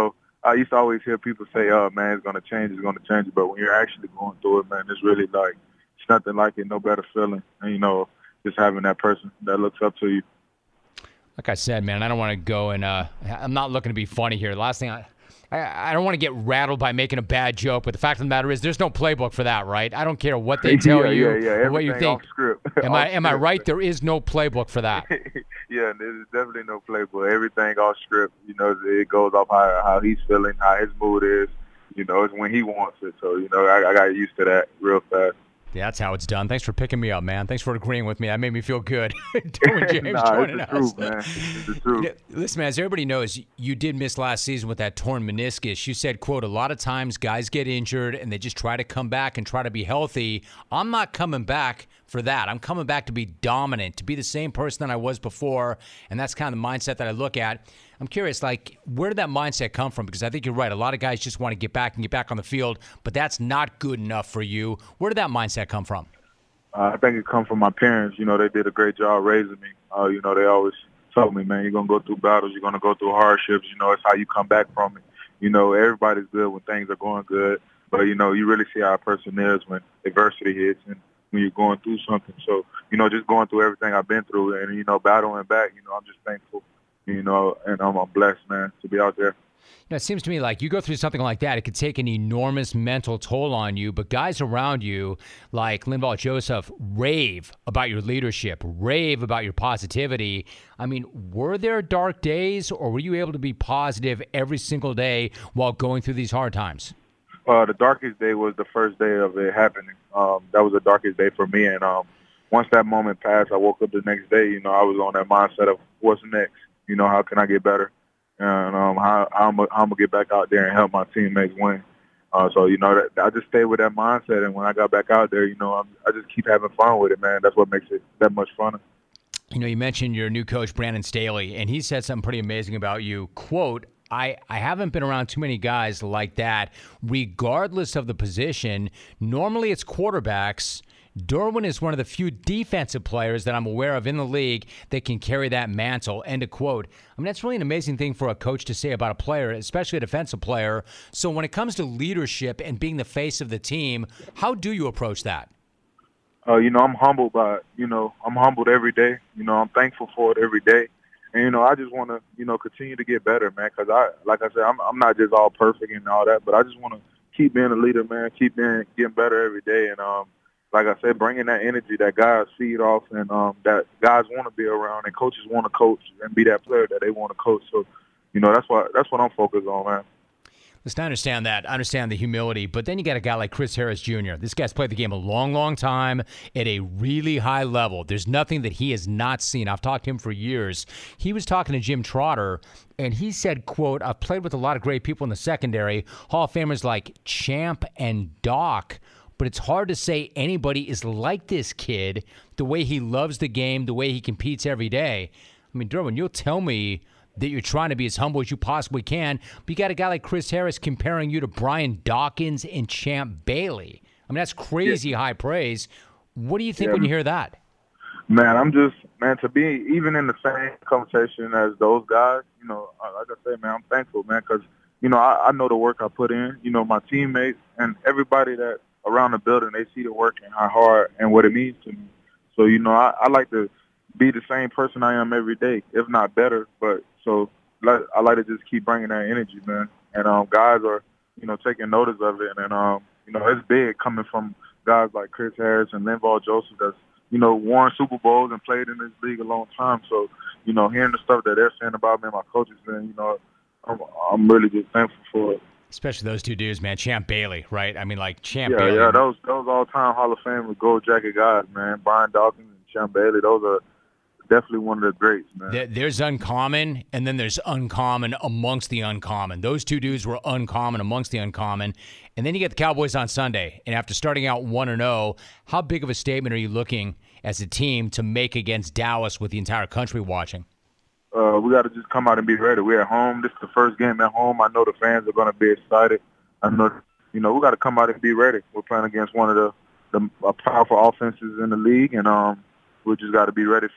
I used to always hear people say, "Oh man, it's gonna change, it's gonna change." But when you're actually going through it, man, it's really like it's nothing like it, no better feeling. And you know, just having that person that looks up to you. Like I said, man, I don't want to go and uh, I'm not looking to be funny here. The last thing I. I, I don't want to get rattled by making a bad joke, but the fact of the matter is there's no playbook for that, right? I don't care what they tell yeah, you yeah, yeah. or what you think. Off script. Am off I am script. I right? There is no playbook for that. Yeah, there's definitely no playbook. Everything off script. You know, it goes off how how he's feeling, how his mood is. You know, it's when he wants it. So, you know, I, I got used to that real fast. Yeah, that's how it's done. Thanks for picking me up, man. Thanks for agreeing with me. That made me feel good. Derwin James nah, joining it's the us. truth, man. It's the truth. You know, listen, man, as everybody knows, you did miss last season with that torn meniscus. You said, quote, a lot of times guys get injured and they just try to come back and try to be healthy. I'm not coming back for that. I'm coming back to be dominant, to be the same person that I was before, and that's kind of the mindset that I look at. I'm curious, like, where did that mindset come from? Because I think you're right. A lot of guys just want to get back and get back on the field, but that's not good enough for you. Where did that mindset come from? Uh, I think it comes from my parents. You know, they did a great job raising me. Uh, you know, they always told me, man, you're going to go through battles. You're going to go through hardships. You know, it's how you come back from it. You know, everybody's good when things are going good. But, you know, you really see how a person is when adversity hits and when you're going through something. So, you know, just going through everything I've been through and, you know, battling back, you know, I'm just thankful, you know, and I'm, I'm blessed, man, to be out there. You know, it seems to me like you go through something like that, it could take an enormous mental toll on you, but guys around you, like Linval Joseph, rave about your leadership, rave about your positivity. I mean, were there dark days, or were you able to be positive every single day while going through these hard times? Uh, the darkest day was the first day of it happening. Um, that was the darkest day for me, and um, once that moment passed, I woke up the next day, you know, I was on that mindset of what's next, you know, how can I get better? And um, how, how I'm going to get back out there and help my teammates win. Uh, so, you know, that, I just stayed with that mindset. And when I got back out there, you know, I'm, I just keep having fun with it, man. That's what makes it that much funner. You know, you mentioned your new coach, Brandon Staley, and he said something pretty amazing about you. Quote, I, I haven't been around too many guys like that, regardless of the position. Normally it's quarterbacks. Derwin is one of the few defensive players that I'm aware of in the league that can carry that mantle, end of quote. I mean, that's really an amazing thing for a coach to say about a player, especially a defensive player. So when it comes to leadership and being the face of the team, how do you approach that? Uh, you know, I'm humbled by it. You know, I'm humbled every day. You know, I'm thankful for it every day. And, you know, I just want to, you know, continue to get better, man, because, I, like I said, I'm, I'm not just all perfect and all that, but I just want to keep being a leader, man, keep being, getting better every day. And, um, like I said, bringing that energy that guys feed off and um, that guys want to be around and coaches want to coach and be that player that they want to coach. So, you know, that's what that's what I'm focused on, man. Listen, I understand that. I understand the humility, but then you got a guy like Chris Harris Junior This guy's played the game a long, long time at a really high level. There's nothing that he has not seen. I've talked to him for years. He was talking to Jim Trotter, and he said, quote, I've played with a lot of great people in the secondary, Hall of Famers like Champ and Doc, but it's hard to say anybody is like this kid, the way he loves the game, the way he competes every day. I mean, Derwin, you'll tell me that you're trying to be as humble as you possibly can, but you got a guy like Chris Harris comparing you to Brian Dawkins and Champ Bailey. I mean, that's crazy yeah. high praise. What do you think yeah. when you hear that? Man, I'm just, man, to be even in the same conversation as those guys, you know, like I say, man, I'm thankful, man, because, you know, I, I know the work I put in, you know, my teammates and everybody that around the building, they see the work and how hard and what it means to me. So, you know, I, I like to be the same person I am every day, if not better. But so I like to just keep bringing that energy, man. And um, guys are, you know, taking notice of it. And, um, you know, it's big coming from guys like Chris Harris and Linval Joseph that's, you know, won Super Bowls and played in this league a long time. So, you know, hearing the stuff that they're saying about me and my coaches, man, you know, I'm, I'm really just thankful for it. Especially those two dudes, man. Champ Bailey, right? I mean, like, Champ yeah, Bailey. Yeah, yeah, those those all-time Hall of Fame gold jacket guys, man. Brian Dawkins and Champ Bailey, those are definitely one of the greats, man. There, there's uncommon, and then there's uncommon amongst the uncommon. Those two dudes were uncommon amongst the uncommon. And then you get the Cowboys on Sunday. And after starting out one and oh, how big of a statement are you looking as a team to make against Dallas with the entire country watching? Uh, we got to just come out and be ready. We're at home. This is the first game at home. I know the fans are going to be excited. I know, you know, we got to come out and be ready. We're playing against one of the, the uh, powerful offenses in the league, and um, we just got to be ready for the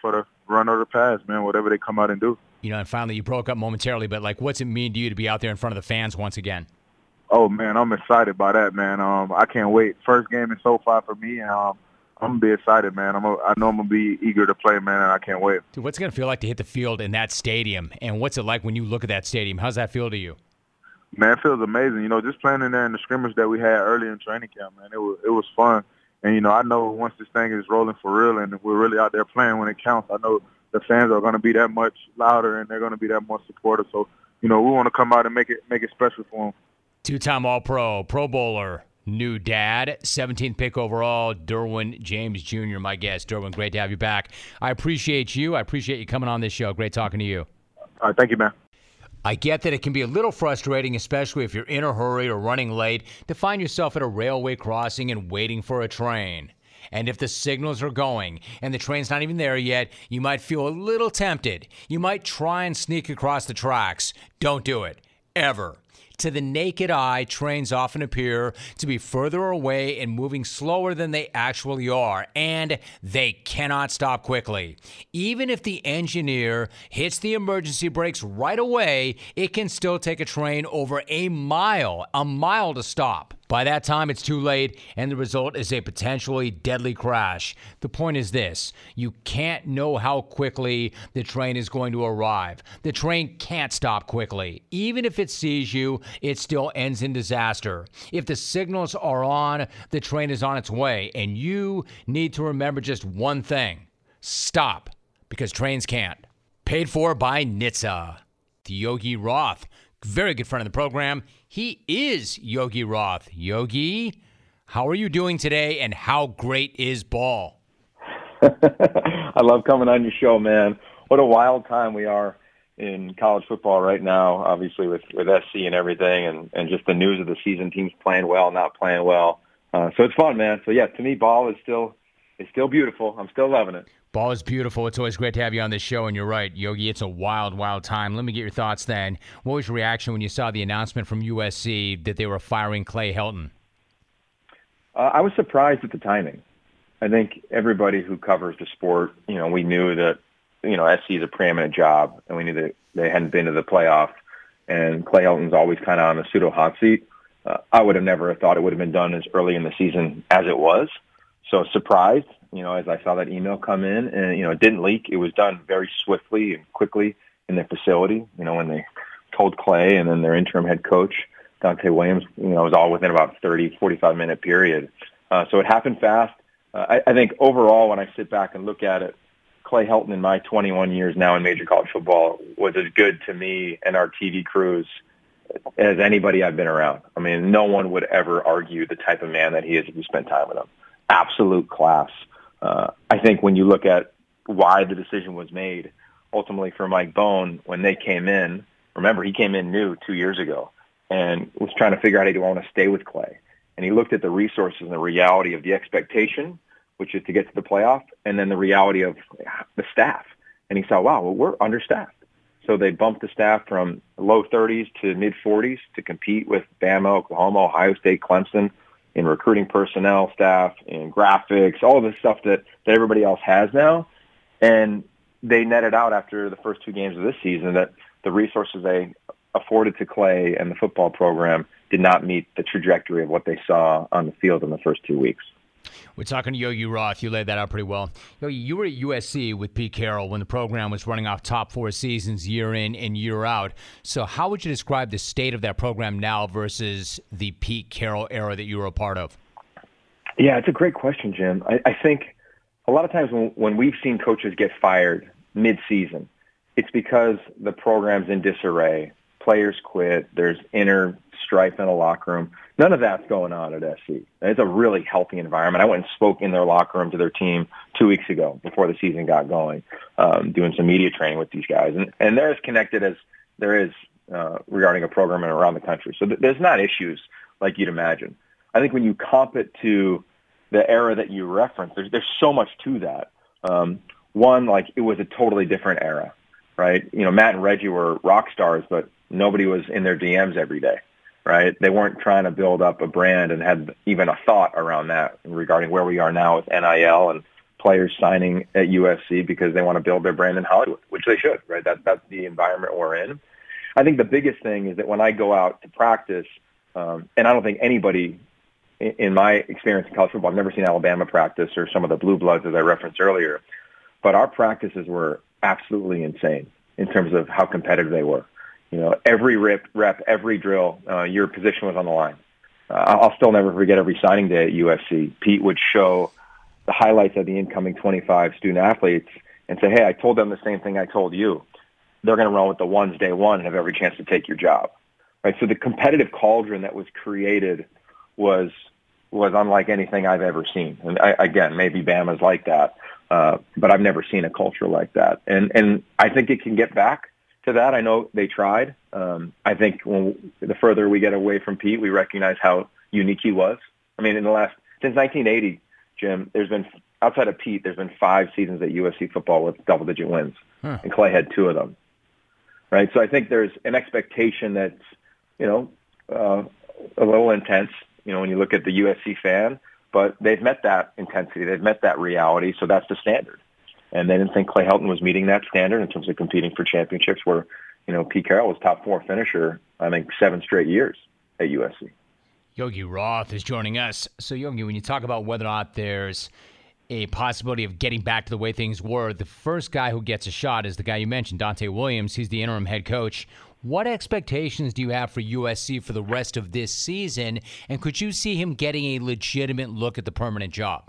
run or the pass, man, whatever they come out and do. You know, and finally, you broke up momentarily, but, like, what's it mean to you to be out there in front of the fans once again? Oh, man, I'm excited by that, man. Um, I can't wait. First game in SoFi for me, and um, I'm going to be excited, man. I'm a, I know I'm going to be eager to play, man, and I can't wait. Dude, what's it going to feel like to hit the field in that stadium, and what's it like when you look at that stadium? How's that feel to you? Man, it feels amazing. You know, just playing in there in the scrimmage that we had early in training camp, man, it was, it was fun. And, you know, I know once this thing is rolling for real and we're really out there playing when it counts, I know the fans are going to be that much louder and they're going to be that more supportive. So, you know, we want to come out and make it make it special for them. Two-time All-Pro, Pro Bowler, new dad, seventeenth pick overall, Derwin James Junior, my guest. Derwin, great to have you back. I appreciate you. I appreciate you coming on this show. Great talking to you. All right, thank you, man. I get that it can be a little frustrating, especially if you're in a hurry or running late, to find yourself at a railway crossing and waiting for a train. And if the signals are going and the train's not even there yet, you might feel a little tempted. You might try and sneak across the tracks. Don't do it. Ever. To the naked eye, trains often appear to be further away and moving slower than they actually are, and they cannot stop quickly. Even if the engineer hits the emergency brakes right away, it can still take a train over a mile, a mile to stop. By that time, it's too late, and the result is a potentially deadly crash. The point is this: you can't know how quickly the train is going to arrive. The train can't stop quickly. Even if it sees you, it still ends in disaster. If the signals are on, the train is on its way, and you need to remember just one thing: stop, because trains can't. Paid for by N H T S A. The Yogi Roth, very good friend of the program. He is Yogi Roth. Yogi, how are you doing today, and how great is ball? I love coming on your show, man. What a wild time we are in college football right now, obviously with, with S C and everything, and, and just the news of the season, teams playing well, not playing well. Uh, so it's fun, man. So, yeah, to me, ball is still is still beautiful. I'm still loving it. Ball is beautiful. It's always great to have you on this show, and you're right, Yogi, it's a wild, wild time. Let me get your thoughts then. What was your reaction when you saw the announcement from U S C that they were firing Clay Helton? Uh, I was surprised at the timing. I think everybody who covers the sport, you know, we knew that, you know, S C is a preeminent job, and we knew that they hadn't been to the playoff, and Clay Helton's always kind of on the pseudo hot seat. Uh, I would have never thought it would have been done as early in the season as it was. So surprised, you know, as I saw that email come in, and, you know, it didn't leak. It was done very swiftly and quickly in their facility, you know, when they told Clay and then their interim head coach, Dante Williams, you know, it was all within about thirty, forty-five minute period. Uh, so it happened fast. Uh, I, I think overall, when I sit back and look at it, Clay Helton in my twenty-one years now in major college football was as good to me and our T V crews as anybody I've been around. I mean, no one would ever argue the type of man that he is if you spend time with him. Absolute class. Uh, I think when you look at why the decision was made, ultimately for Mike Bohn, when they came in, remember, he came in new two years ago and was trying to figure out, hey, do I want to stay with Clay? And he looked at the resources and the reality of the expectation, which is to get to the playoff, and then the reality of the staff. And he saw, wow, well, we're understaffed. So they bumped the staff from low thirties to mid-forties to compete with Bama, Oklahoma, Ohio State, Clemson, in recruiting personnel, staff, in graphics, all of the stuff that, that everybody else has now. And they netted out after the first two games of this season that the resources they afforded to Clay and the football program did not meet the trajectory of what they saw on the field in the first two weeks. We're talking to Yogi Roth. You laid that out pretty well. Yogi, you were at U S C with Pete Carroll when the program was running off top four seasons year in and year out. So how would you describe the state of that program now versus the Pete Carroll era that you were a part of? Yeah, it's a great question, Jim. I, I think a lot of times when, when we've seen coaches get fired mid-season, it's because the program's in disarray. Players quit. There's inner strife in the locker room. None of that's going on at S C. It's a really healthy environment. I went and spoke in their locker room to their team two weeks ago before the season got going, um, doing some media training with these guys. And, and they're as connected as there is uh, regarding a program around the country. So th- there's not issues like you'd imagine. I think when you comp it to the era that you referenced, there's, there's so much to that. Um, one, like it was a totally different era, right? You know, Matt and Reggie were rock stars, but nobody was in their D Ms every day. Right? They weren't trying to build up a brand and had even a thought around that regarding where we are now with N I L and players signing at U S C because they want to build their brand in Hollywood, which they should, right? That, that's the environment we're in. I think the biggest thing is that when I go out to practice, um, and I don't think anybody in, in my experience in college football, I've never seen Alabama practice or some of the Blue Bloods, as I referenced earlier, but our practices were absolutely insane in terms of how competitive they were. You know, every rep, rep every drill, uh, your position was on the line. Uh, I'll still never forget every signing day at U S C. Pete would show the highlights of the incoming twenty-five student athletes and say, hey, I told them the same thing I told you. They're going to run with the ones day one and have every chance to take your job. Right? So the competitive cauldron that was created was was unlike anything I've ever seen. And I, again, maybe Bama's like that, uh, but I've never seen a culture like that. And and I think it can get back to that. I know they tried. Um, I think when the further we get away from Pete, we recognize how unique he was. I mean, in the last since nineteen eighty, Jim, there's been outside of Pete, there's been five seasons at U S C football with double-digit wins, huh. and Clay had two of them. Right, so I think there's an expectation that's, you know, uh, a little intense, you know, when you look at the U S C fan, but they've met that intensity, they've met that reality, so that's the standard. And they didn't think Clay Helton was meeting that standard in terms of competing for championships where, you know, Pete Carroll was top four finisher, I think, seven straight years at U S C. Yogi Roth is joining us. So, Yogi, when you talk about whether or not there's a possibility of getting back to the way things were, the first guy who gets a shot is the guy you mentioned, Donte Williams. He's the interim head coach. What expectations do you have for U S C for the rest of this season? And could you see him getting a legitimate look at the permanent job?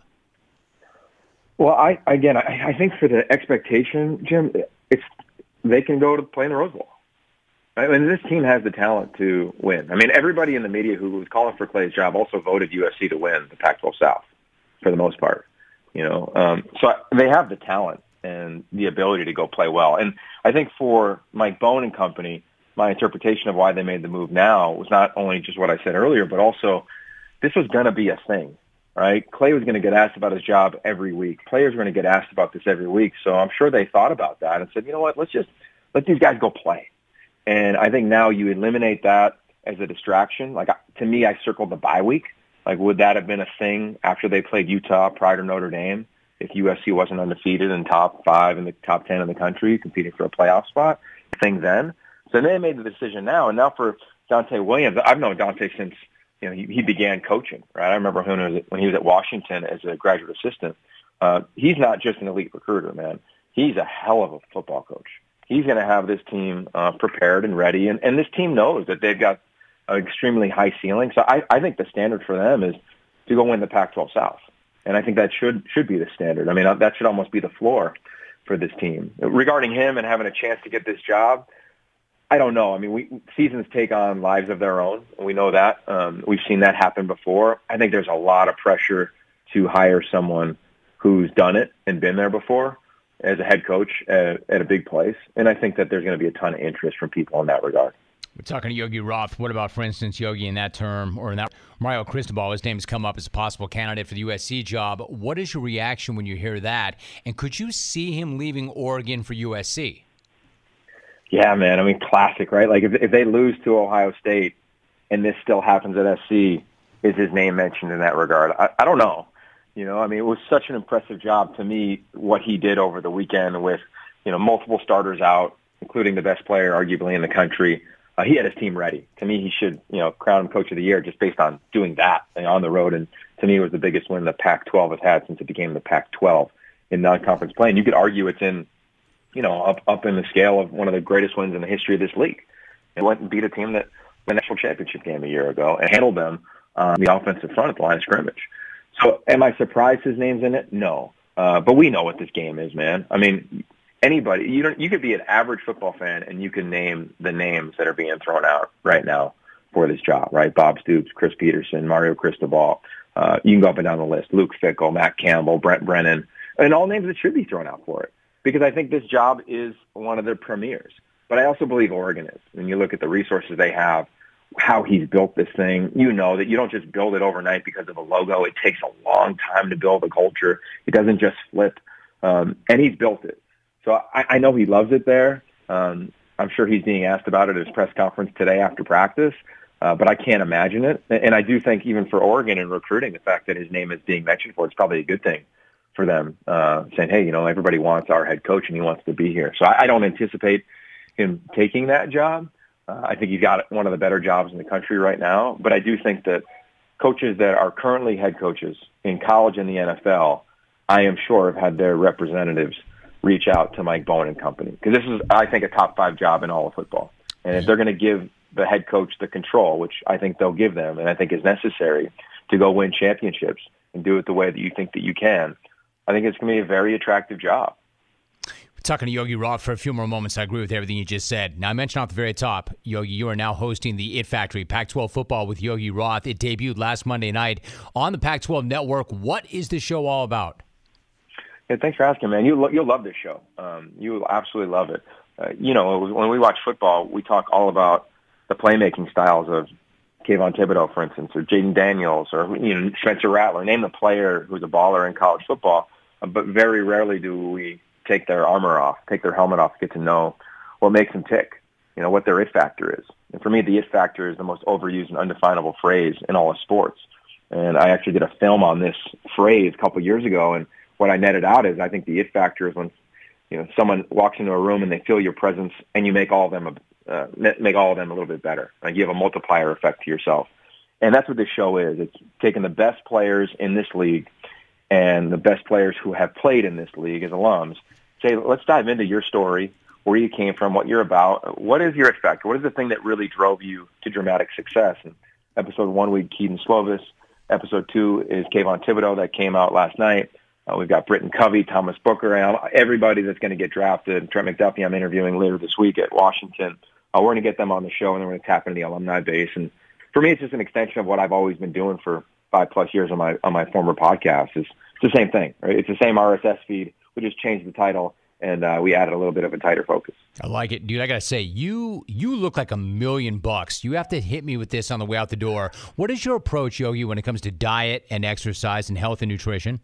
Well, I again, I, I think for the expectation, Jim, it's they can go to play in the Rose Bowl. I mean, this team has the talent to win. I mean, everybody in the media who was calling for Clay's job also voted U S C to win the Pac twelve South for the most part. You know, um, so they have the talent and the ability to go play well. And I think for Mike Bohn and company, my interpretation of why they made the move now was not only just what I said earlier, but also this was going to be a thing, right? Clay was going to get asked about his job every week. Players were going to get asked about this every week. So I'm sure they thought about that and said, you know what, let's just let these guys go play. And I think now you eliminate that as a distraction. Like, to me, I circled the bye week. Like, would that have been a thing after they played Utah prior to Notre Dame if U S C wasn't undefeated in top five in the top ten in the country, competing for a playoff spot? Thing then. So they made the decision now. And now for Donte Williams, I've known Donte since, you know, he, he began coaching, right? I remember when he was, when he was at Washington as a graduate assistant. Uh, he's not just an elite recruiter, man. He's a hell of a football coach. He's going to have this team uh, prepared and ready. And, and this team knows that they've got an extremely high ceiling. So I, I think the standard for them is to go win the Pac twelve South. And I think that should should be the standard. I mean, that should almost be the floor for this team. Regarding him and having a chance to get this job, I don't know. I mean, we, seasons take on lives of their own. We know that. Um, we've seen that happen before. I think there's a lot of pressure to hire someone who's done it and been there before as a head coach at, at a big place. And I think that there's going to be a ton of interest from people in that regard. We're talking to Yogi Roth. What about, for instance, Yogi in that term, or in that Mario Cristobal, his name has come up as a possible candidate for the U S C job. What is your reaction when you hear that? And could you see him leaving Oregon for U S C? Yeah, man. I mean, classic, right? Like, if, if they lose to Ohio State and this still happens at S C, is his name mentioned in that regard? I, I don't know. You know, I mean, it was such an impressive job to me, what he did over the weekend with, you know, multiple starters out, including the best player arguably in the country. Uh, he had his team ready. To me, he should, you know, crown him Coach of the Year just based on doing that, you know, on the road. And to me, it was the biggest win the Pac twelve has had since it became the Pac twelve in non-conference play. And you could argue it's in, you know, up up in the scale of one of the greatest wins in the history of this league. It went and beat a team that won the national championship game a year ago and handled them on the offensive front at the line of scrimmage. So am I surprised his name's in it? No. Uh, but we know what this game is, man. I mean, anybody, you don't, you could be an average football fan and you can name the names that are being thrown out right now for this job, right? Bob Stoops, Chris Peterson, Mario Cristobal. Uh, you can go up and down the list. Luke Fickell, Matt Campbell, Brent Brennan, and all names that should be thrown out for it. Because I think this job is one of their premieres. But I also believe Oregon is. When you look at the resources they have, how he's built this thing, you know that you don't just build it overnight because of a logo. It takes a long time to build a culture. It doesn't just flip. Um, and he's built it. So I, I know he loves it there. Um, I'm sure he's being asked about it at his press conference today after practice. Uh, but I can't imagine it. And I do think even for Oregon in recruiting, the fact that his name is being mentioned for, it's probably a good thing for them, uh, saying, hey, you know, everybody wants our head coach and he wants to be here. So I, I don't anticipate him taking that job. Uh, I think he's got one of the better jobs in the country right now. But I do think that coaches that are currently head coaches in college and the N F L, I am sure have had their representatives reach out to Mike Bohn and company. Because this is, I think, a top five job in all of football. And if they're going to give the head coach the control, which I think they'll give them and I think is necessary to go win championships and do it the way that you think that you can, I think it's going to be a very attractive job. We're talking to Yogi Roth for a few more moments. I agree with everything you just said. Now, I mentioned off the very top, Yogi, you are now hosting the It Factory, Pac twelve football with Yogi Roth. It debuted last Monday night on the Pac twelve Network. What is the show all about? Yeah, thanks for asking, man. You lo- you'll love this show. Um, you will absolutely love it. Uh, you know, when we watch football, we talk all about the playmaking styles of Kayvon Thibodeau, for instance, or Jaden Daniels, or you know Spencer Rattler. Name the player who's a baller in college football, uh, but very rarely do we take their armor off, take their helmet off, get to know what makes them tick, you know, what their it factor is. And for me, the it factor is the most overused and undefinable phrase in all of sports. And I actually did a film on this phrase a couple of years ago, and what I netted out is I think the it factor is when you know someone walks into a room and they feel your presence, and you make all of them uh, make all of them a little bit better. Like you have a multiplier effect to yourself, and that's what this show is. It's taking the best players in this league and the best players who have played in this league as alums. Say, let's dive into your story, where you came from, what you're about. What is your it factor? What is the thing that really drove you to dramatic success? And episode one, we had Keaton Slovis. Episode two is Kayvon Thibodeau that came out last night. Uh, we've got Britton Covey, Thomas Booker, and everybody that's going to get drafted. Trent McDuffie I'm interviewing later this week at Washington. Uh, we're going to get them on the show, and then we're going to tap into the alumni base. And for me, it's just an extension of what I've always been doing for five plus years on my on my former podcast. It's, it's the same thing, right? It's the same R S S feed. We just changed the title, and uh, we added a little bit of a tighter focus. I like it. Dude, I got to say, you you look like a million bucks. You have to hit me with this on the way out the door. What is your approach, Yogi, when it comes to diet and exercise and health and nutrition?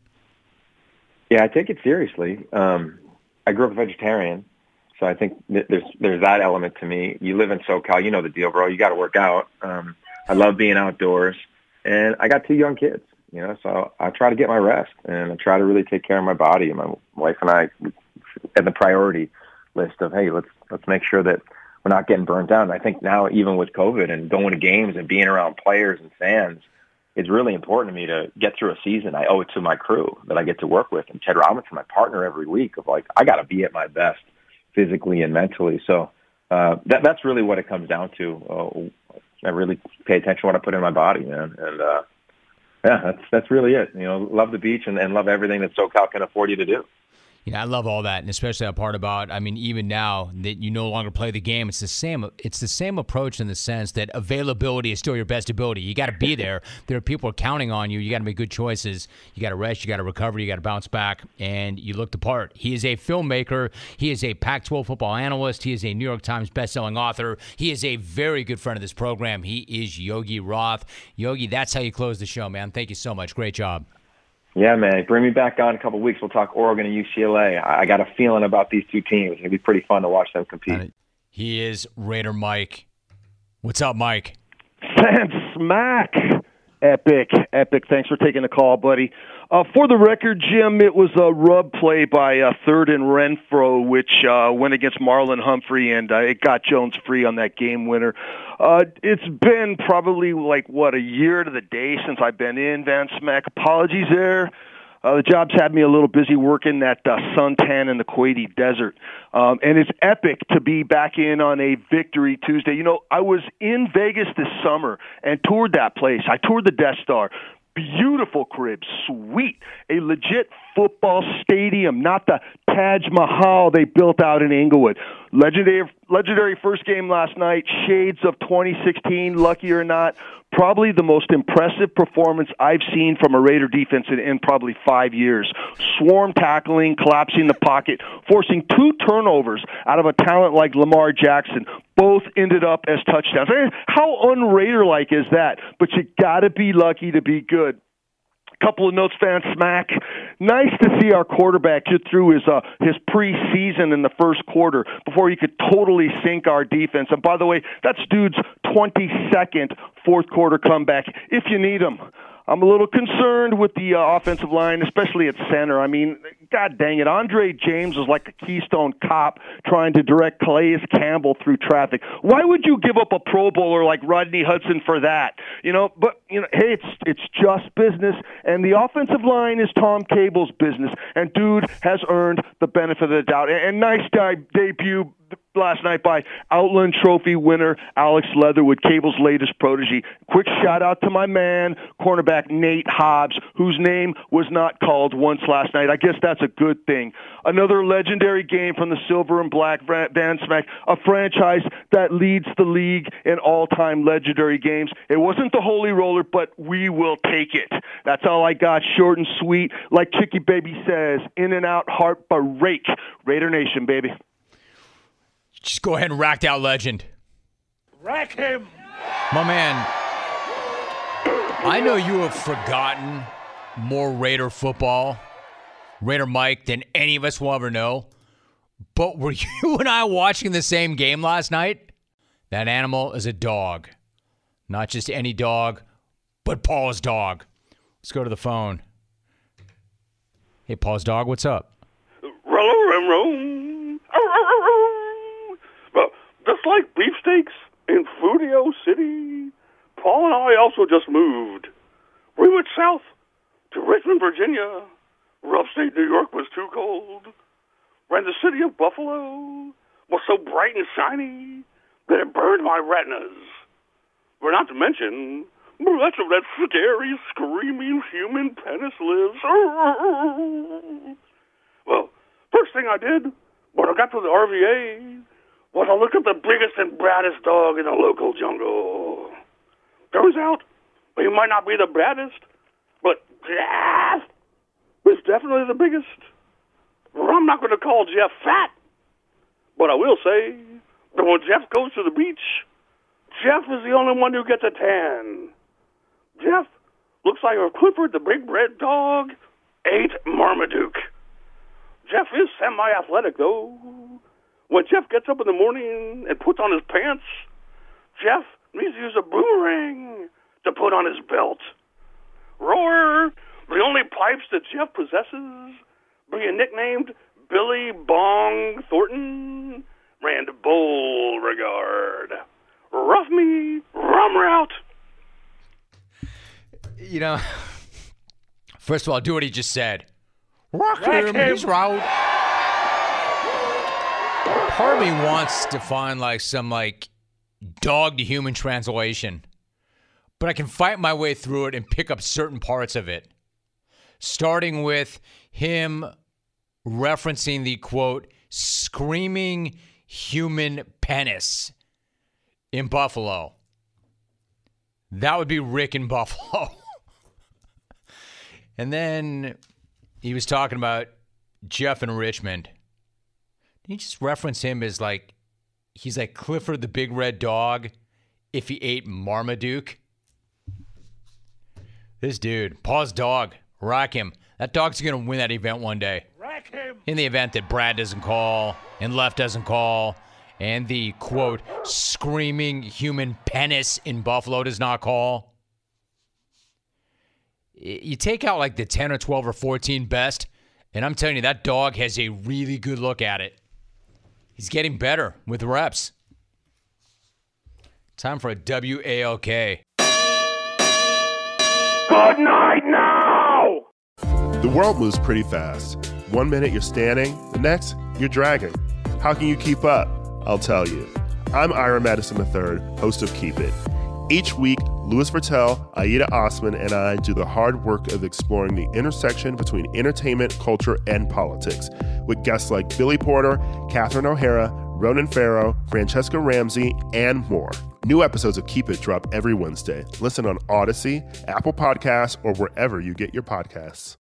Yeah, I take it seriously. Um, I grew up a vegetarian, so I think th- there's there's that element to me. You live in SoCal, you know the deal, bro. You got to work out. Um, I love being outdoors, and I got two young kids, you know, so I try to get my rest, and I try to really take care of my body. And my wife and I had the priority list of, hey, let's let's make sure that we're not getting burnt down. And I think now, even with COVID and going to games and being around players and fans, it's really important to me to get through a season. I owe it to my crew that I get to work with, and Ted Robinson, my partner every week, of like, I got to be at my best physically and mentally. So uh, that that's really what it comes down to. Uh, I really pay attention to what I put in my body, man. And uh, yeah, that's that's really it. You know, love the beach and, and love everything that SoCal can afford you to do. You know, I love all that, and especially that part about, I mean, even now that you no longer play the game, it's the same It's the same approach in the sense that availability is still your best ability. You got to be there. There are people counting on you. You got to make good choices. You got to rest. You got to recover. You got to bounce back, and you look the part. He is a filmmaker. He is a Pac twelve football analyst. He is a New York Times bestselling author. He is a very good friend of this program. He is Yogi Roth. Yogi, that's how you close the show, man. Thank you so much. Great job. Yeah, man. Bring me back on in a couple of weeks. We'll talk Oregon and U C L A. I got a feeling about these two teams. It'll be pretty fun to watch them compete. He is Raider Mike. What's up, Mike? Sam Smack. Epic, epic. Thanks for taking the call, buddy. Uh, for the record, Jim, it was a rub play by uh, Third and Renfro, which uh, went against Marlon Humphrey, and uh, it got Jones free on that game winner. Uh, it's been probably like, what, a year to the day since I've been in, Van Smack. Apologies there. Uh, the job's had me a little busy working that uh, suntan in the Kuwaiti desert. Um, and it's epic to be back in on a Victory Tuesday. You know, I was in Vegas this summer and toured that place. I toured the Death Star. Beautiful crib, sweet. A legit football stadium, not the Taj Mahal they built out in Inglewood. Legendary, legendary first game last night, shades of twenty sixteen, lucky or not. Probably the most impressive performance I've seen from a Raider defense in, in probably five years. Swarm tackling, collapsing the pocket, forcing two turnovers out of a talent like Lamar Jackson. Both ended up as touchdowns. How un-Raider-like is that? But you got to be lucky to be good. Couple of notes, Van Smack. Nice to see our quarterback get through his uh, his preseason in the first quarter before he could totally sink our defense. And by the way, that's dude's twenty-second fourth quarter comeback if you need him. I'm a little concerned with the uh, offensive line, especially at center. I mean, God dang it, Andre James was like a Keystone Cop trying to direct Calais Campbell through traffic. Why would you give up a Pro Bowler like Rodney Hudson for that? You know, but you know, hey, it's it's just business, and the offensive line is Tom Cable's business, and dude has earned the benefit of the doubt. And, and nice guy debut last night by Outland Trophy winner Alex Leatherwood, Cable's latest protege. Quick shout out to my man, cornerback Nate Hobbs, whose name was not called once last night. I guess that's a good thing. Another legendary game from the Silver and Black Van Smack, a franchise that leads the league in all-time legendary games. It wasn't the Holy Roller, but we will take it. That's all I got, short and sweet. Like Chicky Baby says, in and out, heart break. Raider Nation, baby. Just go ahead and rack out legend. Rack him! My man, I know you have forgotten more Raider football, Raider Mike, than any of us will ever know. But were you and I watching the same game last night? That animal is a dog. Not just any dog, but Paul's dog. Let's go to the phone. Hey, Paul's dog, what's up? Well, just like beefsteaks in Fudio City, Paul and I also just moved. We went south to Richmond, Virginia, where upstate New York was too cold. And the city of Buffalo was so bright and shiny that it burned my retinas. But not to mention, that's where that scary, screaming human penis lives. Well, first thing I did when I got to the R V A was I looked at the biggest and baddest dog in the local jungle. Turns out, he might not be the baddest, but Jeff is definitely the biggest. Well, I'm not going to call Jeff fat, but I will say that when Jeff goes to the beach, Jeff is the only one who gets a tan. Jeff looks like if Clifford the Big Red Dog ate Marmaduke. Jeff is semi-athletic, though. When Jeff gets up in the morning and puts on his pants, Jeff needs to use a boomerang to put on his belt. Roar, the only pipes that Jeff possesses, being nicknamed Billy Bong Thornton, and Beauregard. Rough me, rum route. You know, first of all, do what he just said. Rock Rack him, him. he's route. Part of me wants to find like some like dog to human translation, but I can fight my way through it and pick up certain parts of it. Starting with him referencing the quote, screaming human penis in Buffalo. That would be Rick in Buffalo. And then he was talking about Jeff in Richmond. He just referenced him as like, he's like Clifford the Big Red Dog if he ate Marmaduke. This dude, Paul's dog, rock him. That dog's going to win that event one day. Rack him. In the event that Brad doesn't call and Left doesn't call and the, quote, screaming human penis in Buffalo does not call. You take out like the ten or twelve or fourteen best, and I'm telling you, that dog has a really good look at it. He's getting better with reps. Time for a W A L K. Good night now! The world moves pretty fast. One minute you're standing, the next you're dragging. How can you keep up? I'll tell you. I'm Ira Madison the third, host of Keep It. Each week, Louis Vertel, Aida Osman, and I do the hard work of exploring the intersection between entertainment, culture, and politics, with guests like Billy Porter, Catherine O'Hara, Ronan Farrow, Francesca Ramsey, and more. New episodes of Keep It drop every Wednesday. Listen on Odyssey, Apple Podcasts, or wherever you get your podcasts.